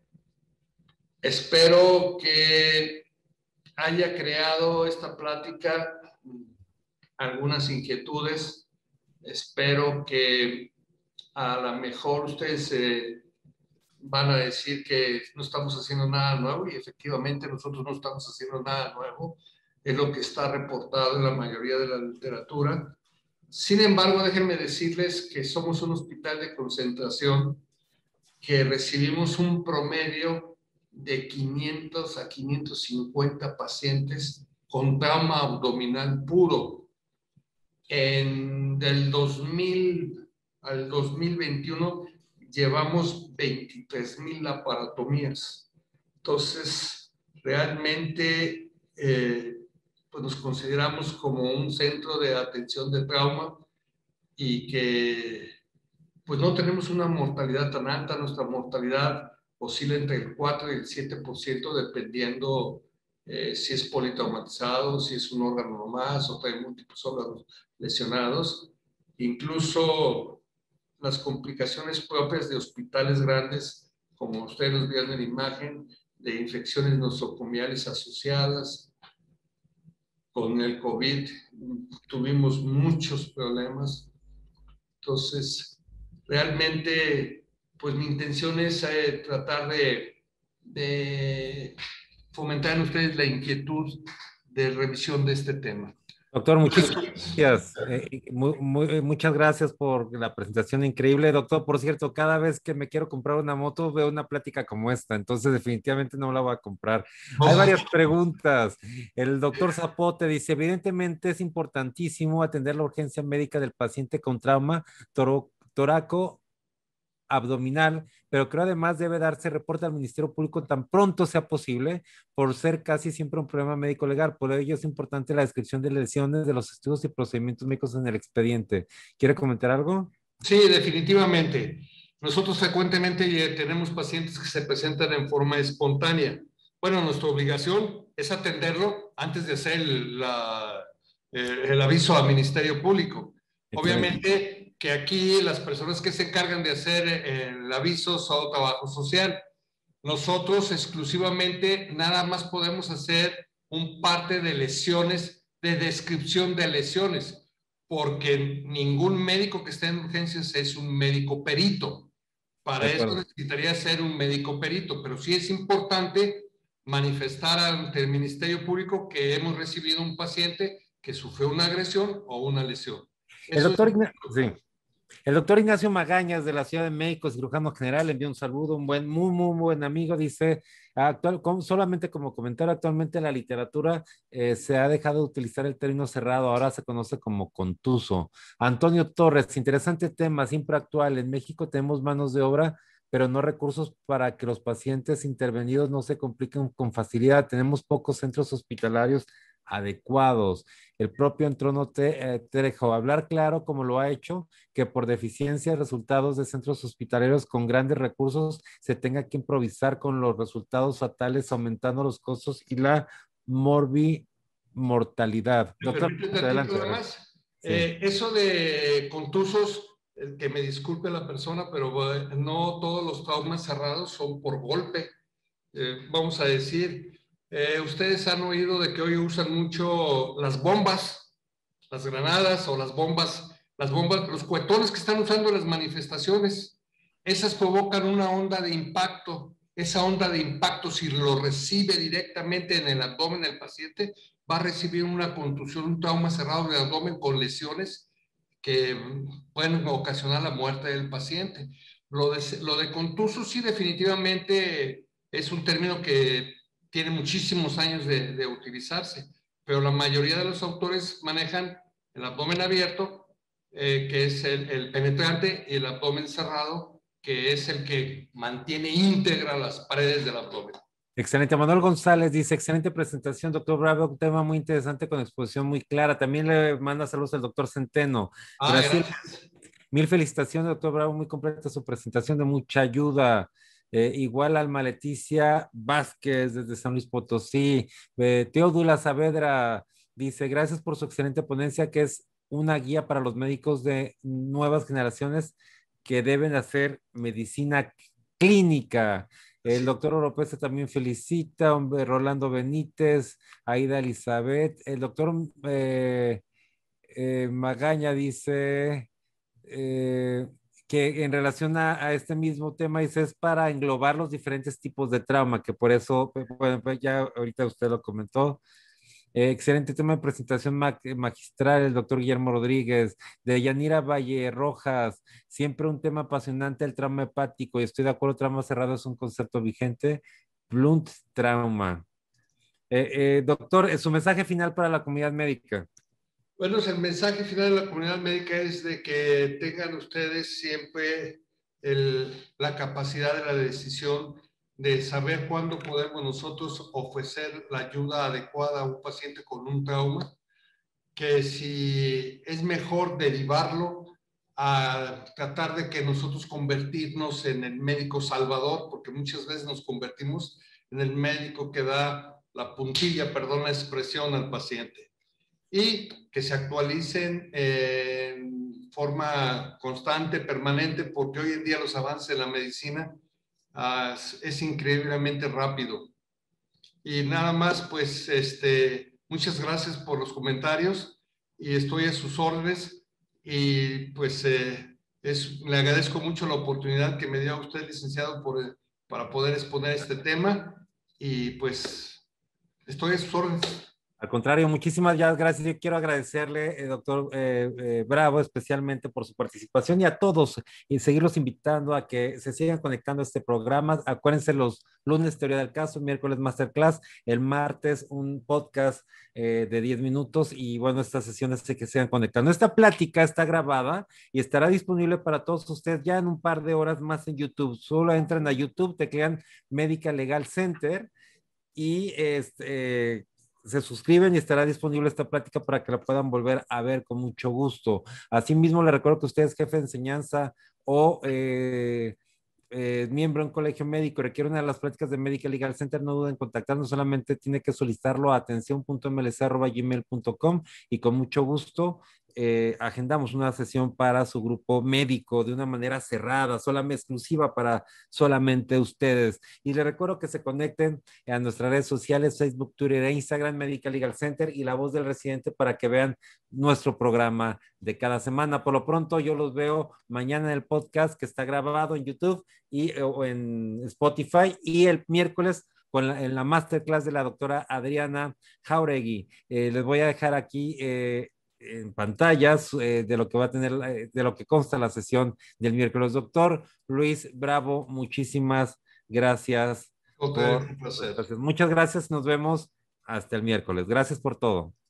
Speaker 2: Espero que haya creado esta plática algunas inquietudes. Espero que a lo mejor ustedes van a decir que no estamos haciendo nada nuevo y efectivamente nosotros no estamos haciendo nada nuevo. Es lo que está reportado en la mayoría de la literatura. Sin embargo, déjenme decirles que somos un hospital de concentración que recibimos un promedio de 500 a 550 pacientes con trauma abdominal puro. Del 2000 al 2021 llevamos 23,000 laparotomías. Entonces, realmente pues nos consideramos como un centro de atención de trauma y que pues no tenemos una mortalidad tan alta. Nuestra mortalidad oscila entre el 4 y el 7% dependiendo si es politraumatizado, si es un órgano nomás o trae múltiples órganos lesionados. Incluso las complicaciones propias de hospitales grandes, como ustedes los vieron en la imagen, de infecciones nosocomiales asociadas. Con el COVID tuvimos muchos problemas. Entonces, realmente, pues mi intención es tratar de fomentar en ustedes la inquietud de revisión de este tema.
Speaker 1: Doctor, muchísimas gracias. Muchas gracias por la presentación increíble. Doctor, por cierto, cada vez que me quiero comprar una moto, veo una plática como esta, entonces definitivamente no la voy a comprar. Hay varias preguntas. El doctor Zapote dice, evidentemente es importantísimo atender la urgencia médica del paciente con trauma toraco abdominal, pero creo además debe darse reporte al Ministerio Público tan pronto sea posible, por ser casi siempre un problema médico legal. Por ello es importante la descripción de lesiones, de los estudios y procedimientos médicos en el expediente. ¿Quiere comentar algo?
Speaker 2: Sí, definitivamente. Nosotros frecuentemente tenemos pacientes que se presentan en forma espontánea. Bueno, nuestra obligación es atenderlo antes de hacer el aviso al Ministerio Público.
Speaker 1: Excelente.
Speaker 2: Obviamente que aquí las personas que se encargan de hacer el aviso son trabajo social. Nosotros exclusivamente nada más podemos hacer un parte de lesiones, de descripción de lesiones, porque ningún médico que esté en urgencias es un médico perito. Para eso necesitaría ser un médico perito, pero sí es importante manifestar ante el Ministerio Público que hemos recibido un paciente que sufrió una agresión o una lesión.
Speaker 1: El
Speaker 2: Eso
Speaker 1: doctor,
Speaker 2: es...
Speaker 1: sí. El doctor Ignacio Magañas de la Ciudad de México, cirujano general, le envía un saludo, un muy buen amigo. Dice, solamente como comentario, actualmente en la literatura se ha dejado de utilizar el término cerrado, ahora se conoce como contuso. Antonio Torres, interesante tema, siempre actual. En México tenemos manos de obra, pero no recursos para que los pacientes intervenidos no se compliquen con facilidad. Tenemos pocos centros hospitalarios adecuados. El propio Entrono Trejo, hablar claro como lo ha hecho, que por deficiencia de resultados de centros hospitalarios con grandes recursos se tenga que improvisar con los resultados fatales, aumentando los costos y la mortalidad.
Speaker 2: ¿Me
Speaker 1: Doctor,
Speaker 2: permite tantito
Speaker 1: adelante.
Speaker 2: nada más?
Speaker 1: Sí.
Speaker 2: Eso de contusos, que me disculpe la persona, pero no todos los traumas cerrados son por golpe. Vamos a decir, ustedes han oído de que hoy usan mucho las bombas, las granadas o las bombas, los cuetones que están usando en las manifestaciones. Esas provocan una onda de impacto. Esa onda de impacto, si lo recibe directamente en el abdomen del paciente, va a recibir una contusión, un trauma cerrado del abdomen con lesiones que pueden ocasionar la muerte del paciente. Lo de contuso sí definitivamente es un término que tiene muchísimos años de utilizarse, pero la mayoría de los autores manejan el abdomen abierto, que es el penetrante, y el abdomen cerrado, que es el que mantiene íntegra las paredes del abdomen.
Speaker 1: Excelente. Manuel González dice, excelente presentación, doctor Bravo, un tema muy interesante con exposición muy clara. También le manda saludos al doctor Centeno.
Speaker 2: Ah,
Speaker 1: Graciela,
Speaker 2: gracias.
Speaker 1: mil felicitaciones, doctor Bravo, muy completa su presentación, de mucha ayuda. Igual Alma Leticia Vázquez desde San Luis Potosí. Teodula Saavedra dice, gracias por su excelente ponencia, que es una guía para los médicos de nuevas generaciones que deben hacer medicina clínica. El
Speaker 2: Así es.
Speaker 1: doctor Oropesa también felicita, hombre, Rolando Benítez, Aida Elizabeth, el doctor Magaña dice eh, que en relación a este mismo tema, dice, es para englobar los diferentes tipos de trauma, que por eso, bueno, pues ya ahorita usted lo comentó. Excelente tema de presentación magistral, el doctor Guillermo Rodríguez, de Yanira Valle Rojas, siempre un tema apasionante, el trauma hepático, y estoy de acuerdo, trauma cerrado es un concepto vigente, blunt trauma. Doctor, su mensaje final para la comunidad médica.
Speaker 2: Bueno, el mensaje final de la comunidad médica es de que tengan ustedes siempre la capacidad de la decisión de saber cuándo podemos nosotros ofrecer la ayuda adecuada a un paciente con un trauma, que si es mejor derivarlo a tratar de que nosotros convertirnos en el médico salvador, porque muchas veces nos convertimos en el médico que da la puntilla, perdón la expresión, al paciente. Y que se actualicen en forma constante, permanente, porque hoy en día los avances de la medicina es increíblemente rápido. Y nada más, pues, muchas gracias por los comentarios y estoy a sus órdenes y pues le agradezco mucho la oportunidad que me dio a usted, licenciado, para poder exponer este tema y pues estoy a sus órdenes.
Speaker 1: Al contrario, muchísimas gracias. Yo quiero agradecerle, doctor Bravo, especialmente por su participación y a todos, y seguirlos invitando a que se sigan conectando a este programa. Acuérdense, los lunes teoría del caso, miércoles masterclass, el martes un podcast de 10 minutos y bueno, estas sesiones sé que sigan conectando. Esta plática está grabada y estará disponible para todos ustedes ya en un par de horas más en YouTube. Solo entran a YouTube, teclean Medical Legal Center y se suscriben y estará disponible esta plática para que la puedan volver a ver con mucho gusto. Asimismo, les recuerdo que usted es jefe de enseñanza o miembro en un colegio médico, requiere una de las pláticas de Medical Legal Center, no duden en contactarnos, solamente tiene que solicitarlo a atención.mlc@gmail.com y con mucho gusto agendamos una sesión para su grupo médico de una manera cerrada, solamente exclusiva para solamente ustedes. Y les recuerdo que se conecten a nuestras redes sociales, Facebook, Twitter e Instagram, Medical Legal Center y La Voz del Residente para que vean nuestro programa de cada semana. Por lo pronto, yo los veo mañana en el podcast que está grabado en YouTube o en Spotify y el miércoles en la masterclass de la doctora Adriana Jauregui. Les voy a dejar aquí en pantallas de lo que va a tener, de lo que consta la sesión del miércoles. Doctor Luis Bravo, muchísimas gracias
Speaker 2: Otro
Speaker 1: por
Speaker 2: un placer.
Speaker 1: muchas gracias, nos vemos hasta el miércoles. Gracias por todo.